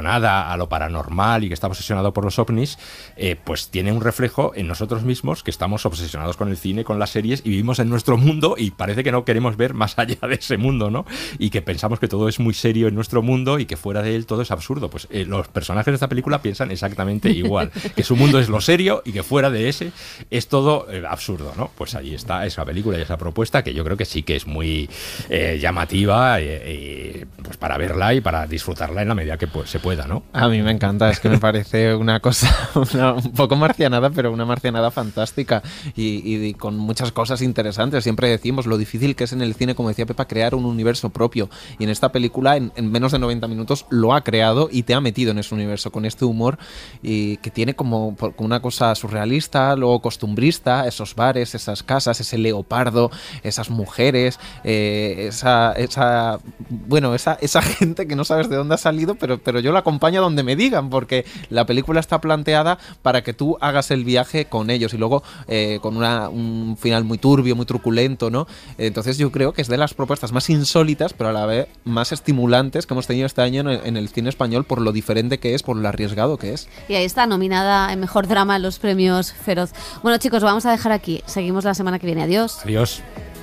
S13: aficionada a lo paranormal y que está obsesionado por los ovnis, pues tiene un reflejo en nosotros mismos, que estamos obsesionados con el cine, con las series, y vivimos en nuestro mundo y parece que no queremos ver más allá de ese mundo, ¿no? Y que pensamos que todo es muy serio en nuestro mundo y que fuera de él todo es absurdo. Pues los personajes de esta película piensan exactamente igual, que su mundo es lo serio y que fuera de ese es todo absurdo, ¿no? Pues ahí está esa película y esa propuesta, que yo creo que sí que es muy llamativa, pues para verla y para disfrutarla en la medida que se pueda, ¿no?
S12: A mí me encanta, es que me parece una cosa un poco marcianada, pero una marcianada fantástica y con muchas cosas interesantes. Siempre decimos lo difícil que es en el cine, como decía Pepa, crear un universo propio, y en esta película en menos de 90 minutos lo ha creado y te ha metido en ese universo con este humor, y que tiene como una cosa surrealista, luego costumbrista, esos bares, esas casas, ese leopardo, esas mujeres, esa gente que no sabes de dónde ha salido, pero yo la acompaño donde me digan, porque la película está planteada para que tú hagas el viaje con ellos, y luego con un final muy turbio, muy truculento, ¿no? Entonces yo creo que es de las propuestas más insólitas, pero a la vez más estimulantes que hemos tenido este año en el cine español, por lo diferente que es, por lo arriesgado que es.
S2: Y ahí está, nominada en Mejor Drama en los premios Feroz. Bueno, chicos, vamos a dejar aquí. Seguimos la semana que viene. Adiós.
S13: Adiós.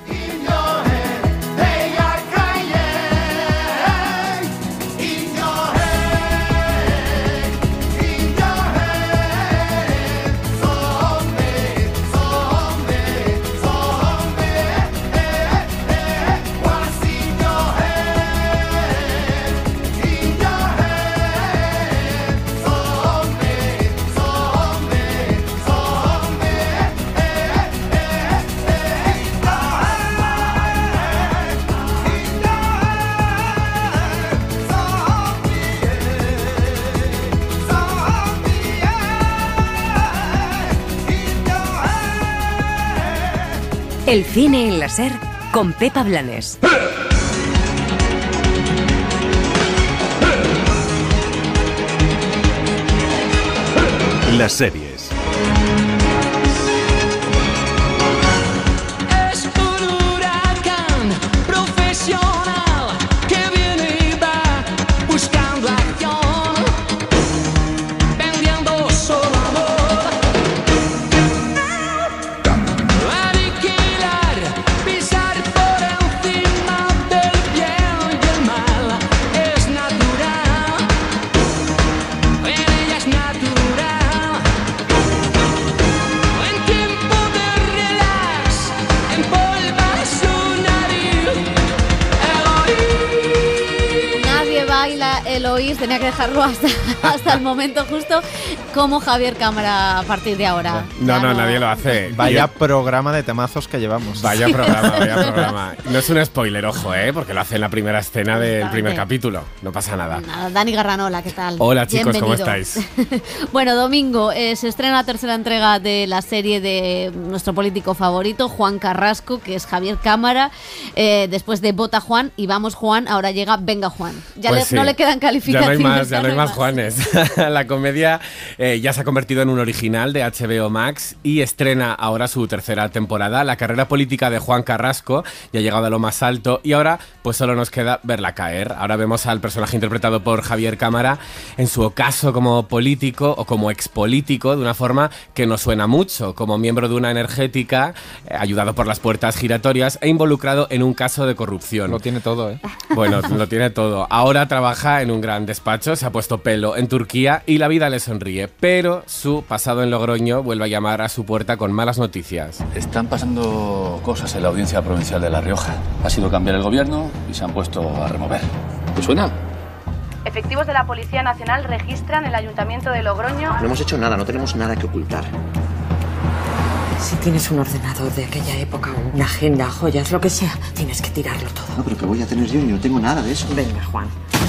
S8: El cine en la SER con Pepa Blanes.
S11: Las series.
S15: Es un huracán profesional que viene y va buscando acción, vendiendo solo amor. Aniquilar, pisar por encima del bien y el mal es natural. En ella es natural. En tiempo de relax, empolva su nariz. Eloís.
S2: Nadie baila Eloís, tenía que dejarlo hasta el momento justo, como Javier Cámara a partir de ahora.
S16: No, nadie lo hace.
S12: Vaya programa de temazos que llevamos.
S16: Vaya programa. No es un spoiler, ojo, porque lo hace en la primera escena del primer capítulo. No pasa nada.
S2: Dani Garranola, ¿qué tal?
S16: Hola chicos,
S2: Bienvenido.
S16: ¿cómo estáis?
S2: Bueno, domingo se estrena la tercera entrega de la serie de nuestro político favorito, Juan Carrasco, que es Javier Cámara. Después de Vota Juan y Vamos Juan, ahora llega Venga Juan.
S16: Pues
S2: no le quedan calificaciones.
S16: Ya no hay más Juanes. La comedia ya se ha convertido en un original de HBO Max y estrena ahora su tercera temporada. La carrera política de Juan Carrasco ya ha llegado a lo más alto y ahora pues solo nos queda verla caer. Ahora vemos al personaje interpretado por Javier Cámara en su ocaso como político o como expolítico, de una forma que nos suena mucho, como miembro de una energética, ayudado por las puertas giratorias e involucrado en un caso de corrupción.
S12: Lo tiene todo,
S16: Bueno, lo tiene todo. Ahora trabaja en un gran despacho, se ha puesto pelo en Turquía y la vida le sonríe, pero su pasado en Logroño vuelve a llamar a su puerta con malas noticias.
S25: Están pasando cosas en la Audiencia Provincial de La Rioja. Ha sido cambiar el gobierno y se han puesto a remover. ¿Te suena?
S9: Efectivos de la Policía Nacional registran el Ayuntamiento de Logroño.
S3: No hemos hecho nada, no tenemos nada que ocultar.
S4: Si tienes un ordenador de aquella época, una agenda, joyas, lo que sea, tienes que tirarlo todo.
S3: No, pero ¿qué voy a tener yo? Yo no tengo nada de eso.
S4: Venga, Juan.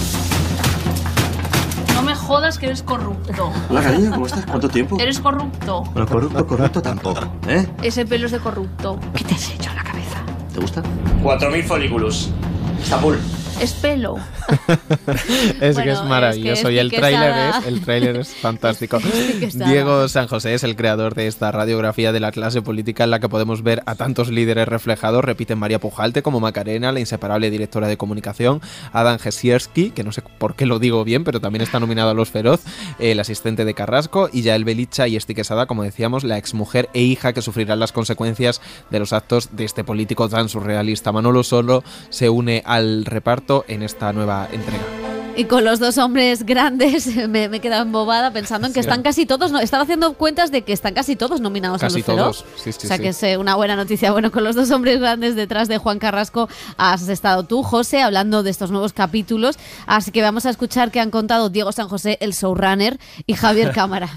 S9: No me jodas que eres corrupto.
S3: Hola, cariño, ¿cómo estás? ¿Cuánto tiempo?
S9: Eres corrupto.
S3: Bueno, corrupto tampoco,
S9: Ese pelo es de corrupto.
S4: ¿Qué te has hecho en la cabeza?
S3: ¿Te gusta?
S19: 4.000 folículos.
S3: Estambul.
S24: Es pelo.
S12: Es que es maravilloso y el tráiler es fantástico. Diego San José es el creador de esta radiografía de la clase política en la que podemos ver a tantos líderes reflejados. Repiten María Pujalte como Macarena, la inseparable directora de comunicación, Adam Jesierski, que no sé por qué lo digo bien, pero también está nominado a Los Feroz, el asistente de Carrasco, y Yael Belicha y Esti Quesada, como decíamos, la exmujer e hija que sufrirán las consecuencias de los actos de este político tan surrealista. Manolo Solo se une al reparto en esta nueva entrega.
S2: Y con los dos hombres grandes me he quedado embobada pensando en que están casi todos, estaba haciendo cuentas de que están casi todos nominados a Los Feroz.
S12: Sí,
S2: o sea que es una buena noticia. Bueno, con los dos hombres grandes detrás de Juan Carrasco has estado tú, José, hablando de estos nuevos capítulos. Así que vamos a escuchar qué han contado Diego San José, el showrunner, y Javier Cámara.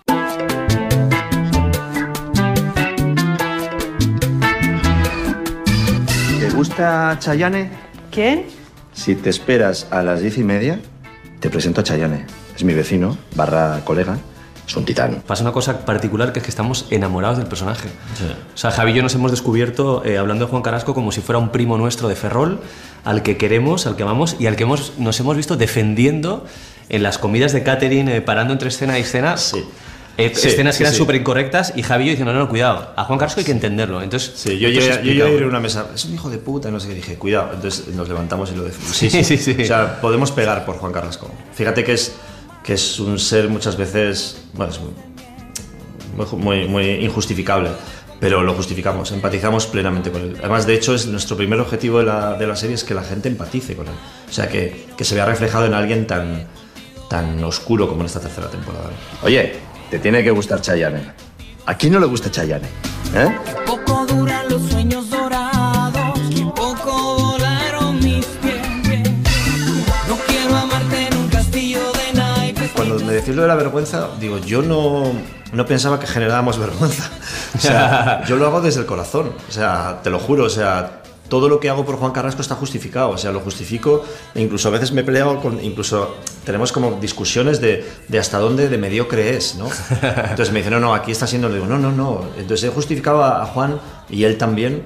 S5: ¿Te gusta Chayanne?
S24: ¿Quién?
S5: Si te esperas a las 10:30, te presento a Chayanne. Es mi vecino, / colega. Es un titán.
S14: Pasa una cosa particular, que es que estamos enamorados del personaje. Sí. O sea, Javi y yo nos hemos descubierto hablando de Juan Carrasco como si fuera un primo nuestro de Ferrol, al que queremos, al que amamos y al que nos hemos visto defendiendo en las comidas de catering, parando entre escena y escena. Sí. Escenas que eran súper incorrectas y Javi y yo diciendo, no, cuidado, a Juan Carrasco hay que entenderlo. Entonces,
S5: sí, yo llegué a ir a una mesa, es un hijo de puta, no sé qué, dije, cuidado. Entonces nos levantamos y lo decimos. Sí. O sea, podemos pegar por Juan Carrasco. Fíjate que es un ser muchas veces, bueno, es muy injustificable, pero lo justificamos, empatizamos plenamente con él. Además, de hecho, es nuestro primer objetivo de la serie, es que la gente empatice con él. O sea, que se vea reflejado en alguien tan oscuro como en esta tercera temporada. Oye, te tiene que gustar Chayanne. ¿A quién no le gusta Chayanne?
S15: Poco duran los sueños dorados, y poco volaron mis pies. No quiero amarte en un castillo de naipes.
S5: Cuando me decís lo de la vergüenza, digo, yo no pensaba que generábamos vergüenza. O sea, yo lo hago desde el corazón. O sea, te lo juro, o sea, todo lo que hago por Juan Carrasco está justificado, o sea, lo justifico, e incluso a veces me he peleado incluso tenemos como discusiones de hasta dónde de mediocre es, ¿no? Entonces me dice, no, aquí está siendo, le digo, no, entonces he justificado a Juan y él también,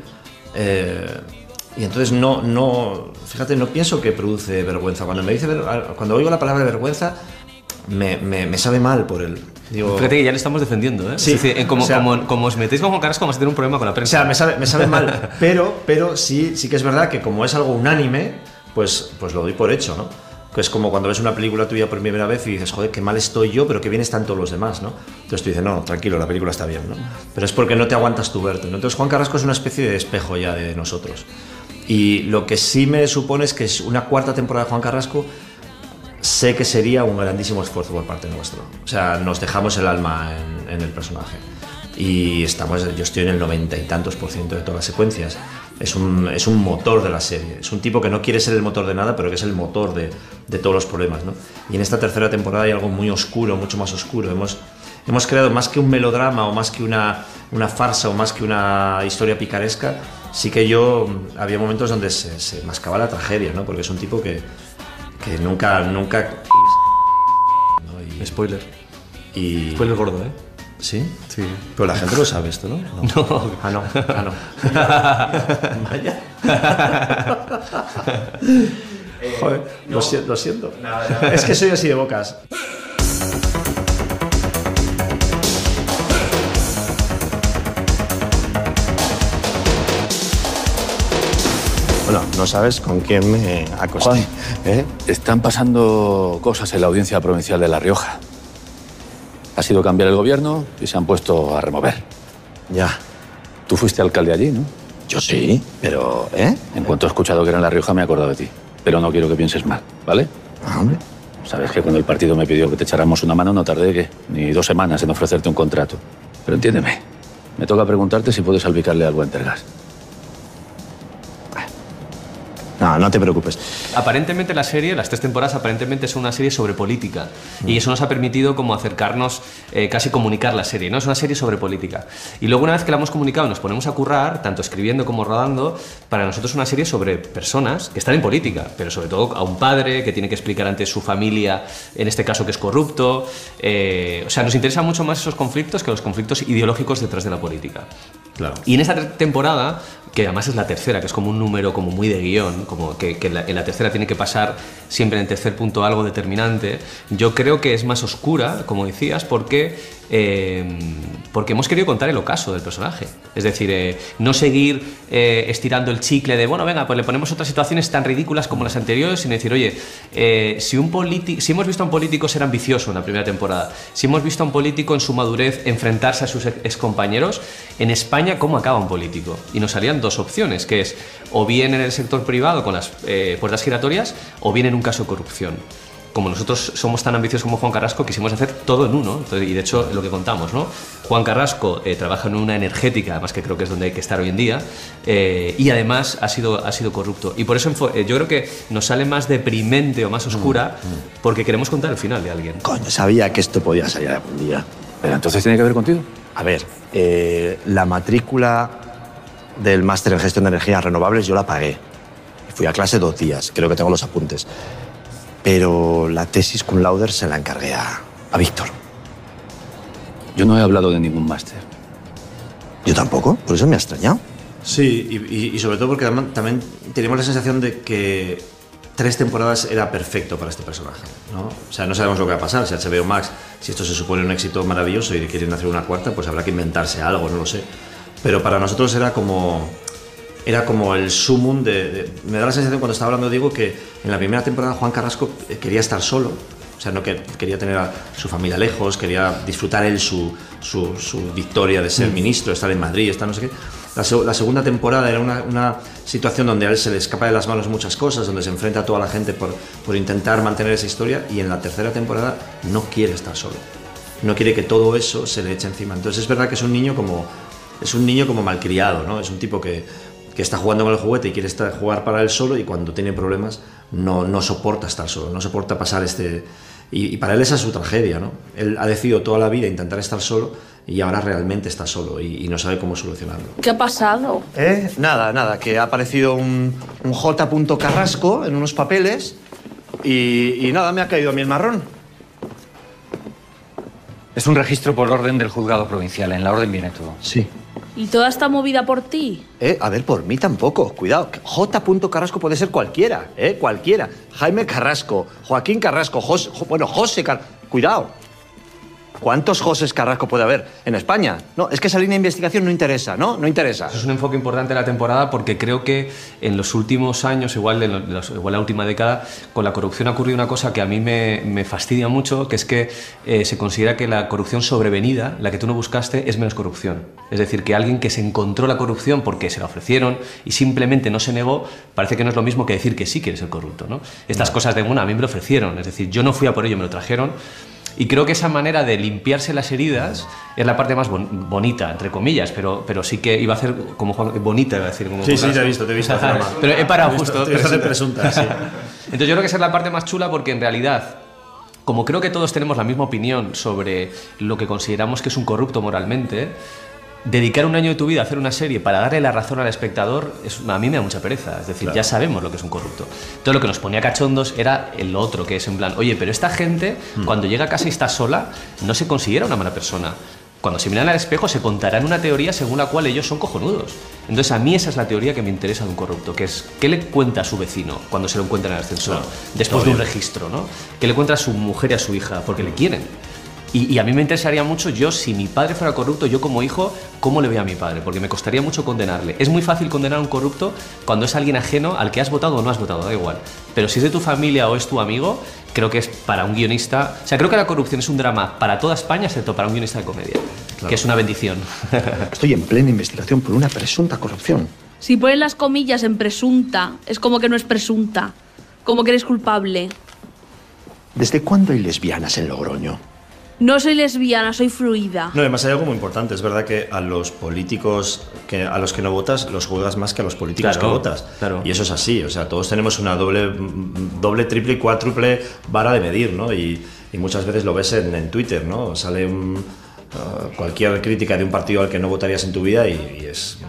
S5: y entonces fíjate, no pienso que produce vergüenza. Cuando oigo la palabra vergüenza, me sabe mal por él. Digo,
S14: fíjate que ya le estamos defendiendo, ¿eh?
S5: Sí,
S14: como os metéis con Juan Carrasco, vamos a tener un problema con la prensa.
S5: O sea, me sabe mal, pero sí que es verdad que como es algo unánime, pues lo doy por hecho, ¿no? Que es como cuando ves una película tuya por primera vez y dices, joder, qué mal estoy yo, pero qué bien están todos los demás, ¿no? Entonces tú dices, no, tranquilo, la película está bien, ¿no? Pero es porque no te aguantas tu verte, ¿no? Entonces Juan Carrasco es una especie de espejo ya de nosotros. Y lo que sí me supone es que es una cuarta temporada de Juan Carrasco. Sé que sería un grandísimo esfuerzo por parte nuestro. O sea, nos dejamos el alma en el personaje. Y yo estoy en el 90 y tantos % de todas las secuencias. Es un motor de la serie. Es un tipo que no quiere ser el motor de nada, pero que es el motor de todos los problemas, ¿no? Y en esta tercera temporada hay algo muy oscuro, mucho más oscuro. Hemos creado más que un melodrama o más que una farsa o más que una historia picaresca. Sí que había momentos donde se mascaba la tragedia, ¿no? Porque es un tipo que nunca ¿no?
S14: Spoiler.
S5: Y
S14: spoiler gordo, ¿eh?
S5: ¿Sí?
S14: Sí.
S5: Pero la gente lo sabe esto, ¿no?
S14: No.
S5: Ah, no. Vaya. Joder, no. Lo siento. No. Es que soy así de bocas. Bueno, no sabes con quién me acosté.
S25: Juan, están pasando cosas en la Audiencia Provincial de La Rioja. Ha sido cambiar el gobierno y se han puesto a remover.
S5: Ya.
S25: Tú fuiste alcalde allí, ¿no?
S5: Yo sí, pero...
S25: En cuanto he escuchado que era en La Rioja me he acordado de ti. Pero no quiero que pienses mal, ¿vale?
S5: Hombre.
S25: Sabes que cuando el partido me pidió que te echáramos una mano no tardé ni 2 semanas en ofrecerte un contrato. Pero entiéndeme, me toca preguntarte si puedes salpicarle algo a Entergas.
S5: No te preocupes.
S14: Aparentemente la serie, las 3 temporadas, aparentemente es una serie sobre política. Y eso nos ha permitido como acercarnos, casi comunicar la serie, ¿no? Es una serie sobre política. Y luego una vez que la hemos comunicado nos ponemos a currar, tanto escribiendo como rodando, para nosotros es una serie sobre personas que están en política, pero sobre todo a un padre que tiene que explicar ante su familia, en este caso que es corrupto. O sea, nos interesan mucho más esos conflictos que los conflictos ideológicos detrás de la política.
S5: Claro.
S14: Y en esta temporada, que además es la tercera, que es como un número como muy de guión, como que en la tercera tiene que pasar siempre en el tercer punto algo determinante, yo creo que es más oscura, como decías, porque hemos querido contar el ocaso del personaje. Es decir, no seguir estirando el chicle de, bueno, venga, pues le ponemos otras situaciones tan ridículas como las anteriores, sino decir, oye, si hemos visto a un político ser ambicioso en la primera temporada, si hemos visto a un político en su madurez enfrentarse a sus excompañeros, en España, ¿cómo acaba un político? Y nos salían dos opciones, que es o bien en el sector privado con las puertas giratorias, o bien en un caso de corrupción. Como nosotros somos tan ambiciosos como Juan Carrasco, quisimos hacer todo en uno. Entonces, y de hecho, lo que contamos, ¿no? Juan Carrasco trabaja en una energética, además que creo que es donde hay que estar hoy en día, y además ha sido corrupto. Y por eso yo creo que nos sale más deprimente o más oscura, porque queremos contar el final de alguien.
S1: Coño, sabía que esto podía salir algún día.
S25: Pero entonces tiene que ver contigo.
S1: A ver, la matrícula del máster en gestión de energías renovables yo la pagué. Fui a clase 2 días, creo que tengo los apuntes. Pero la tesis cum laude se la encargué a Víctor.
S25: Yo no he hablado de ningún máster.
S1: Yo tampoco, por eso me ha extrañado.
S5: Sí, y sobre todo porque también tenemos la sensación de que 3 temporadas era perfecto para este personaje, ¿no? O sea, no sabemos lo que va a pasar. Si HBO Max, si esto se supone un éxito maravilloso y quieren hacer una cuarta, pues habrá que inventarse algo, no lo sé. Pero para nosotros era como el sumum me da la sensación cuando estaba hablando, digo, que en la primera temporada Juan Carrasco quería estar solo, o sea, no quería tener a su familia lejos, quería disfrutar él su victoria de ser ministro, estar en Madrid, estar no sé qué. La segunda temporada era una situación donde a él se le escapa de las manos muchas cosas, donde se enfrenta a toda la gente por intentar mantener esa historia, y en la tercera temporada no quiere estar solo, no quiere que todo eso se le eche encima. Entonces es verdad que es un niño como malcriado, ¿no? Es un tipo que está jugando con el juguete y quiere jugar para él solo, y cuando tiene problemas no soporta estar solo, no soporta pasar y para él esa es su tragedia, ¿no? Él ha decidido toda la vida intentar estar solo y ahora realmente está solo y no sabe cómo solucionarlo.
S7: ¿Qué ha pasado?
S1: Nada, que ha aparecido un J. Carrasco en unos papeles y nada, me ha caído a mí el marrón.
S17: Es un registro por orden del juzgado provincial, en la orden viene todo.
S1: Sí.
S7: ¿Y toda esta movida por ti?
S1: A ver, por mí tampoco, cuidado. J. Carrasco puede ser cualquiera, cualquiera. Jaime Carrasco, Joaquín Carrasco, José Carrasco. Cuidado. ¿Cuántos José Carrasco puede haber en España? No, es que esa línea de investigación no interesa, ¿no? No interesa.
S14: Eso es un enfoque importante de la temporada, porque creo que en los últimos años, igual la última década, con la corrupción ha ocurrido una cosa que a mí me fastidia mucho, que es que se considera que la corrupción sobrevenida, la que tú no buscaste, es menos corrupción. Es decir, que alguien que se encontró la corrupción porque se la ofrecieron y simplemente no se negó, parece que no es lo mismo que decir que sí quiere ser corrupto, ¿no? Estas cosas de, bueno, a mí me lo ofrecieron, es decir, yo no fui a por ello, me lo trajeron. Y creo que esa manera de limpiarse las heridas es la parte más bonita, entre comillas, pero sí que iba a ser como Juan, bonita, iba a decir. Como
S5: sí, te he visto.
S14: Pero he parado justo.
S5: Presunta, sí.
S14: Entonces yo creo que esa es la parte más chula, porque en realidad, como creo que todos tenemos la misma opinión sobre lo que consideramos que es un corrupto moralmente, dedicar un año de tu vida a hacer una serie para darle la razón al espectador, a mí me da mucha pereza. Es decir, claro, ya sabemos lo que es un corrupto. Todo lo que nos ponía cachondos era el otro, que es en plan, oye, pero esta gente, cuando llega a casa y está sola, no se considera una mala persona. Cuando se miran al espejo se contarán una teoría según la cual ellos son cojonudos. Entonces a mí esa es la teoría que me interesa de un corrupto, que es ¿qué le cuenta a su vecino cuando se lo encuentra en el ascensor? Claro, después de un registro, ¿no? ¿Qué le cuenta a su mujer y a su hija? Porque le quieren. Y a mí me interesaría mucho, si mi padre fuera corrupto, yo como hijo, ¿cómo le veo a mi padre? Porque me costaría mucho condenarle. Es muy fácil condenar a un corrupto cuando es alguien ajeno al que has votado o no has votado, da igual. Pero si es de tu familia o es tu amigo, creo que es para un guionista... O sea, creo que la corrupción es un drama para toda España, excepto para un guionista de comedia, claro, que es una bendición.
S1: Estoy en plena investigación por una presunta corrupción.
S7: Si pones las comillas en presunta, es como que no es presunta, como que eres culpable.
S1: ¿Desde cuándo hay lesbianas en Logroño?
S7: No soy lesbiana, soy fluida.
S5: No, además hay algo muy importante. Es verdad que a los políticos a los que no votas los juzgas más que a los políticos, claro, que votas. Claro. Y eso es así. O sea, todos tenemos una doble, triple y cuádruple vara de medir, ¿no? Y muchas veces lo ves en Twitter, ¿no? Sale cualquier crítica de un partido al que no votarías en tu vida y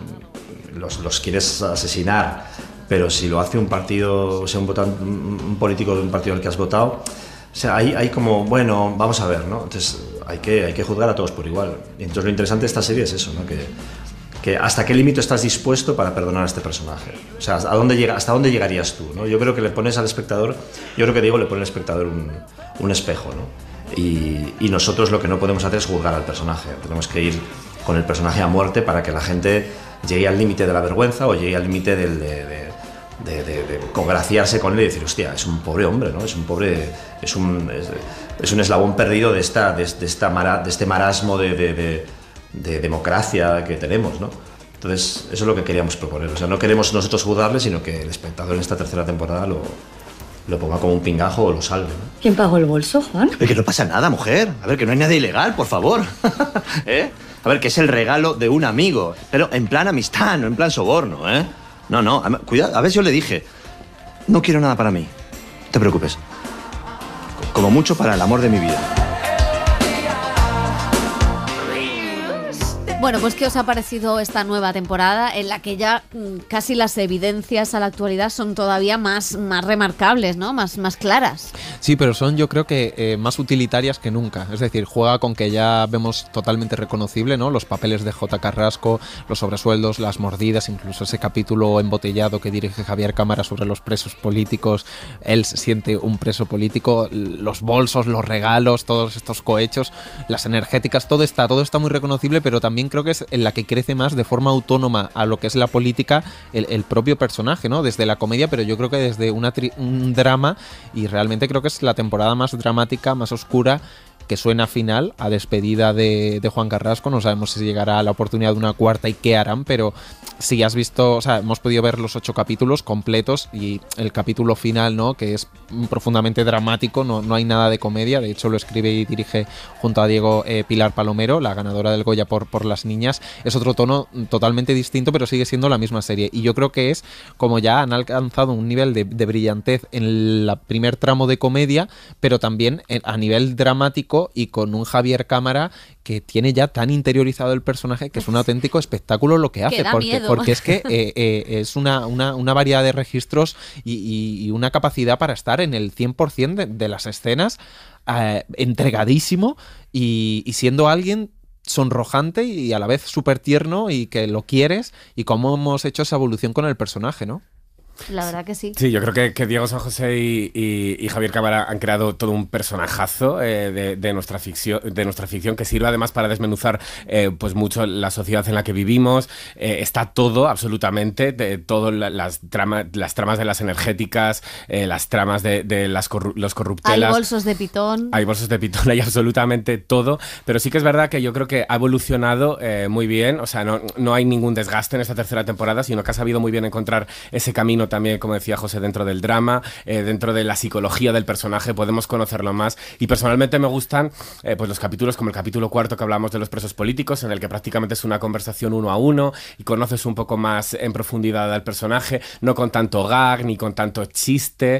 S5: los quieres asesinar. Pero si lo hace un partido, o sea, un político de un partido al que has votado... O sea, hay como, bueno, vamos a ver, ¿no? Entonces hay que juzgar a todos por igual. Y entonces lo interesante de esta serie es eso, ¿no? Que que hasta qué límite estás dispuesto para perdonar a este personaje. O sea, hasta dónde llegarías tú, ¿no? Yo creo que le pones al espectador, yo creo que Diego le pone al espectador un espejo, ¿no? Y nosotros lo que no podemos hacer es juzgar al personaje. Tenemos que ir con el personaje a muerte para que la gente llegue al límite de la vergüenza o llegue al límite de congraciarse con él y decir, hostia, es un pobre hombre, ¿no? Es un eslabón perdido de este marasmo de democracia que tenemos, ¿no? Entonces, eso es lo que queríamos proponer. O sea, no queremos nosotros juzgarle, sino que el espectador en esta tercera temporada lo ponga como un pingajo o lo salve, ¿no?
S4: ¿Quién pagó el bolso, Juan?
S1: Que no pasa nada, mujer. A ver, que no hay nada ilegal, por favor. ¿Eh? A ver, que es el regalo de un amigo. Pero en plan amistad, no en plan soborno, ¿eh? No, cuidado. A ver, yo le dije, no quiero nada para mí. No te preocupes. Como mucho para el amor de mi vida.
S2: Bueno, pues ¿qué os ha parecido esta nueva temporada en la que ya casi las evidencias a la actualidad son todavía más remarcables, ¿no? Más claras?
S12: Sí, pero son yo creo que más utilitarias que nunca. Es decir, juega con que ya vemos totalmente reconocible, ¿no? Los papeles de J. Carrasco, los sobresueldos, las mordidas, incluso ese capítulo embotellado que dirige Javier Cámara sobre los presos políticos. Él se siente un preso político, los bolsos, los regalos, todos estos cohechos, las energéticas, todo está muy reconocible, pero también creo que es en la que crece más de forma autónoma a lo que es la política el propio personaje, ¿no? Desde la comedia, pero yo creo que desde un drama, y realmente creo que es la temporada más dramática, más oscura, que suena final a despedida de Juan Carrasco. No sabemos si llegará la oportunidad de una cuarta y qué harán, pero si has visto, o sea, hemos podido ver los 8 capítulos completos y el capítulo final, ¿no? Que es profundamente dramático, no hay nada de comedia. De hecho, lo escribe y dirige junto a Diego Pilar Palomero, la ganadora del Goya por Las Niñas. Es otro tono totalmente distinto, pero sigue siendo la misma serie. Y yo creo que es como ya han alcanzado un nivel de brillantez en el primer tramo de comedia, pero también a nivel dramático, y con un Javier Cámara que tiene ya tan interiorizado el personaje que es un auténtico espectáculo lo que hace, porque es que es una variedad de registros y una capacidad para estar en el 100% de las escenas, entregadísimo y siendo alguien sonrojante y a la vez súper tierno y que lo quieres, y cómo hemos hecho esa evolución con el personaje, ¿no?
S2: La verdad que sí.
S16: Sí, yo creo que Diego San José y Javier Cámara han creado todo un personajazo de nuestra ficción que sirve además para desmenuzar pues mucho la sociedad en la que vivimos. Está todo, absolutamente, las tramas de las energéticas, las tramas de los corruptelas.
S2: Hay bolsos de pitón.
S16: Hay bolsos de pitón, hay absolutamente todo, pero sí que es verdad que yo creo que ha evolucionado muy bien. O sea, no hay ningún desgaste en esta tercera temporada, sino que ha sabido muy bien encontrar ese camino también, como decía José, dentro del drama, dentro de la psicología del personaje, podemos conocerlo más. Y personalmente me gustan pues los capítulos como el capítulo 4 que hablamos de los presos políticos, en el que prácticamente es una conversación 1 a 1 y conoces un poco más en profundidad al personaje, no con tanto gag ni con tanto chiste,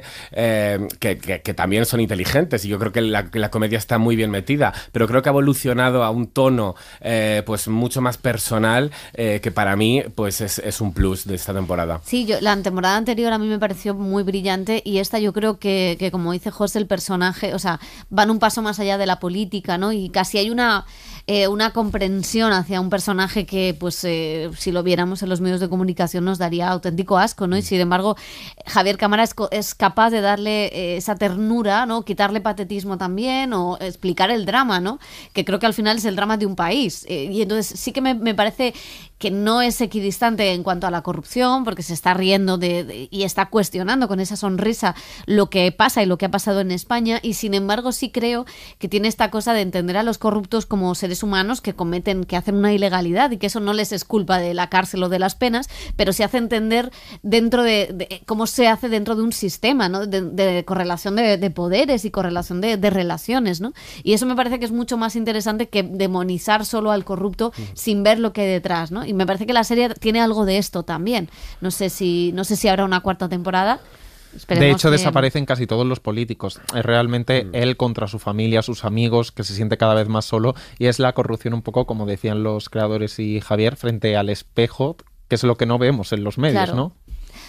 S16: que también son inteligentes, y yo creo que la comedia está muy bien metida, pero creo que ha evolucionado a un tono pues mucho más personal, que para mí pues es un plus de esta temporada.
S2: Sí, la temporada anterior a mí me pareció muy brillante, y esta yo creo que como dice José, el personaje, o sea, van un paso más allá de la política, ¿no? Y casi hay una comprensión hacia un personaje que, pues, si lo viéramos en los medios de comunicación nos daría auténtico asco, ¿no? Y sin embargo, Javier Cámara es capaz de darle esa ternura, ¿no? Quitarle patetismo también, o explicar el drama, ¿no? Que creo que al final es el drama de un país. Y entonces sí que me parece que no es equidistante en cuanto a la corrupción, porque se está riendo y está cuestionando con esa sonrisa lo que pasa y lo que ha pasado en España, y sin embargo sí creo que tiene esta cosa de entender a los corruptos como seres humanos que hacen una ilegalidad, y que eso no les es culpa de la cárcel o de las penas, pero se hace entender dentro de cómo se hace dentro de un sistema, ¿no? de correlación de poderes y correlación de relaciones, ¿no? Y eso me parece que es mucho más interesante que demonizar solo al corrupto sin ver lo que hay detrás, ¿no? Y me parece que la serie tiene algo de esto también. No sé si habrá una cuarta temporada. Esperemos.
S12: De hecho, desaparecen casi todos los políticos. Es realmente él contra su familia, sus amigos, que se siente cada vez más solo, y es la corrupción un poco, como decían los creadores y Javier, frente al espejo, que es lo que no vemos en los medios,
S2: claro,
S12: ¿no?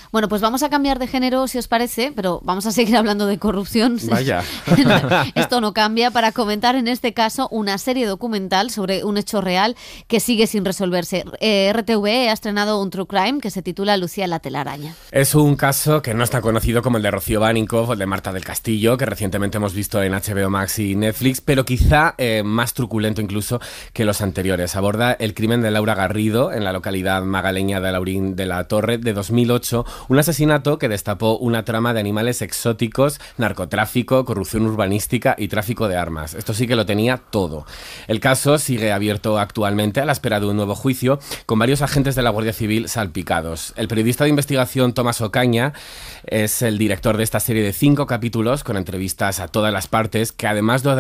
S2: Bueno, pues vamos a cambiar de género, si os parece, pero vamos a seguir hablando de corrupción.
S16: Vaya.
S2: Esto no cambia, para comentar en este caso una serie documental sobre un hecho real que sigue sin resolverse. RTV ha estrenado un True Crime que se titula Lucía la telaraña.
S16: Es un caso que no es tan conocido como el de Rocío Baninkoff o el de Marta del Castillo, que recientemente hemos visto en HBO Max y Netflix, pero quizá más truculento incluso que los anteriores. Aborda el crimen de Laura Garrido en la localidad magaleña de Laurín de la Torre de 2008, un asesinato que destapó una trama de animales exóticos, narcotráfico, corrupción urbanística y tráfico de armas. Esto sí que lo tenía todo. El caso sigue abierto actualmente a la espera de un nuevo juicio, con varios agentes de la Guardia Civil salpicados. El periodista de investigación Tomás Ocaña es el director de esta serie de 5 capítulos con entrevistas a todas las partes, que además de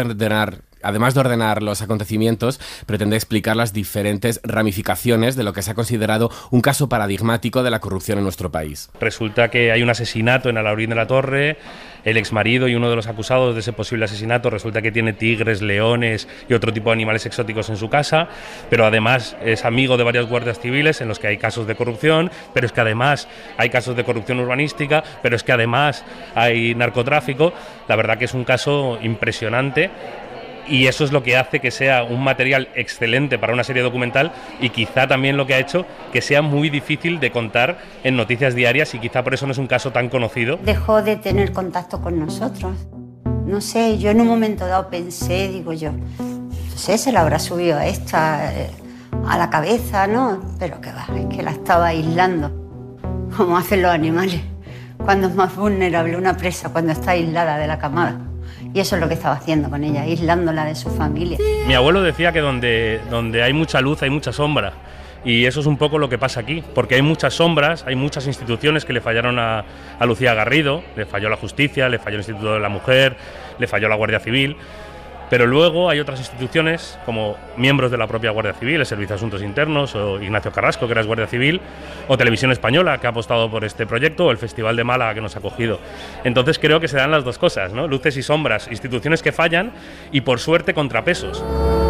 S16: ordenar los acontecimientos, pretende explicar las diferentes ramificaciones de lo que se ha considerado un caso paradigmático de la corrupción en nuestro país.
S18: Resulta que hay un asesinato en Laurín de la Torre, el exmarido y uno de los acusados de ese posible asesinato resulta que tiene tigres, leones y otro tipo de animales exóticos en su casa, pero además es amigo de varios guardias civiles en los que hay casos de corrupción, pero es que además hay casos de corrupción urbanística, pero es que además hay narcotráfico. La verdad que es un caso impresionante. Y eso es lo que hace que sea un material excelente para una serie documental y quizá también lo que ha hecho que sea muy difícil de contar en noticias diarias y quizá por eso no es un caso tan conocido.
S20: Dejó de tener contacto con nosotros. No sé, yo en un momento dado pensé, digo yo, no sé, se la habrá subido a esta a la cabeza, ¿no? Pero que va, es que la estaba aislando, como hacen los animales, cuando es más vulnerable una presa, cuando está aislada de la camada. Y eso es lo que estaba haciendo con ella, aislándola de su familia.
S18: Mi abuelo decía que donde hay mucha luz hay mucha sombra. Y eso es un poco lo que pasa aquí, porque hay muchas sombras, hay muchas instituciones que le fallaron a Lucía Garrido, le falló la justicia, le falló el Instituto de la Mujer, le falló la Guardia Civil. Pero luego hay otras instituciones, como miembros de la propia Guardia Civil, el Servicio de Asuntos Internos, o Ignacio Carrasco, que era Guardia Civil, o Televisión Española, que ha apostado por este proyecto, o el Festival de Málaga, que nos ha acogido. Entonces creo que se dan las dos cosas, ¿no? Luces y sombras, instituciones que fallan y, por suerte, contrapesos.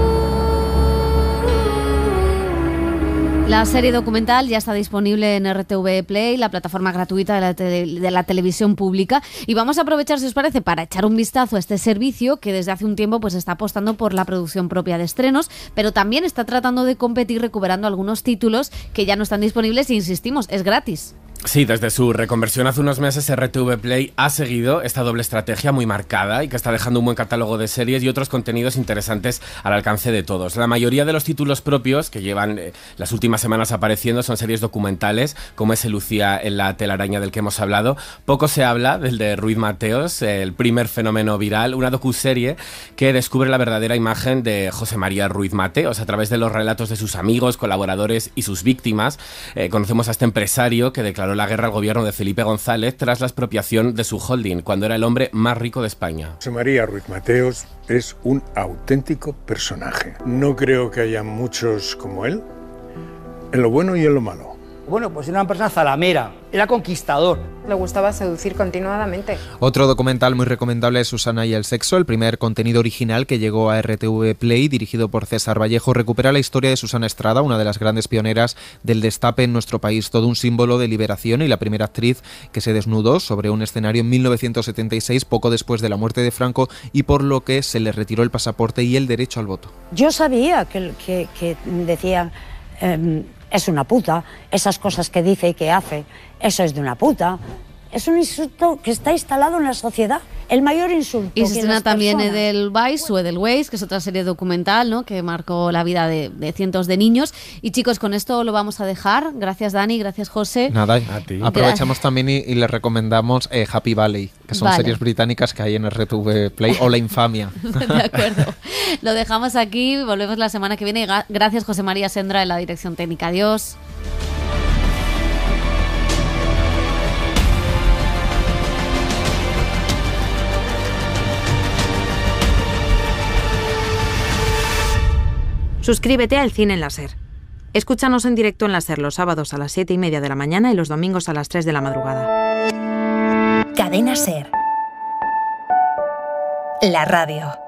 S2: La serie documental ya está disponible en RTV Play, la plataforma gratuita de la televisión pública, y vamos a aprovechar, si os parece, para echar un vistazo a este servicio que desde hace un tiempo pues está apostando por la producción propia de estrenos, pero también está tratando de competir recuperando algunos títulos que ya no están disponibles, e insistimos, es gratis.
S16: Sí, desde su reconversión hace unos meses, RTV Play ha seguido esta doble estrategia muy marcada y que está dejando un buen catálogo de series y otros contenidos interesantes al alcance de todos. La mayoría de los títulos propios que llevan las últimas semanas apareciendo son series documentales, como ese Lucía en la telaraña del que hemos hablado. Poco se habla del de Ruiz Mateos, el primer fenómeno viral, una docuserie que descubre la verdadera imagen de José María Ruiz Mateos a través de los relatos de sus amigos, colaboradores y sus víctimas. Conocemos a este empresario que declaró la guerra al gobierno de Felipe González tras la expropiación de su holding, cuando era el hombre más rico de España.
S21: José María Ruiz Mateos es un auténtico personaje. No creo que haya muchos como él, en lo bueno y en lo malo.
S22: Bueno, pues era una persona zalamera, era conquistador.
S23: Le gustaba seducir continuadamente.
S12: Otro documental muy recomendable es Susana y el sexo, el primer contenido original que llegó a RTV Play, dirigido por César Vallejo. Recupera la historia de Susana Estrada, una de las grandes pioneras del destape en nuestro país, todo un símbolo de liberación y la primera actriz que se desnudó sobre un escenario en 1976, poco después de la muerte de Franco, y por lo que se le retiró el pasaporte y el derecho al voto.
S26: Yo sabía que decían... es una puta, esas cosas que dice y que hace, eso es de una puta. Es un insulto que está instalado en la sociedad, el mayor insulto.
S2: Y se estrena también Edelweiss o Edelweiss, que es otra serie documental, ¿no?, que marcó la vida de cientos de niños. Y chicos, con esto lo vamos a dejar. Gracias Dani, gracias José.
S12: Nada, a ti. Aprovechamos también y les recomendamos Happy Valley, que son series británicas que hay en RTV Play, o La Infamia.
S2: De acuerdo. Lo dejamos aquí, volvemos la semana que viene. Gracias José María Sendra en la dirección técnica. Adiós.
S27: Suscríbete a El Cine en la SER. Escúchanos en directo en la SER los sábados a las 7:30 de la mañana y los domingos a las 3 de la madrugada.
S8: Cadena SER. La radio.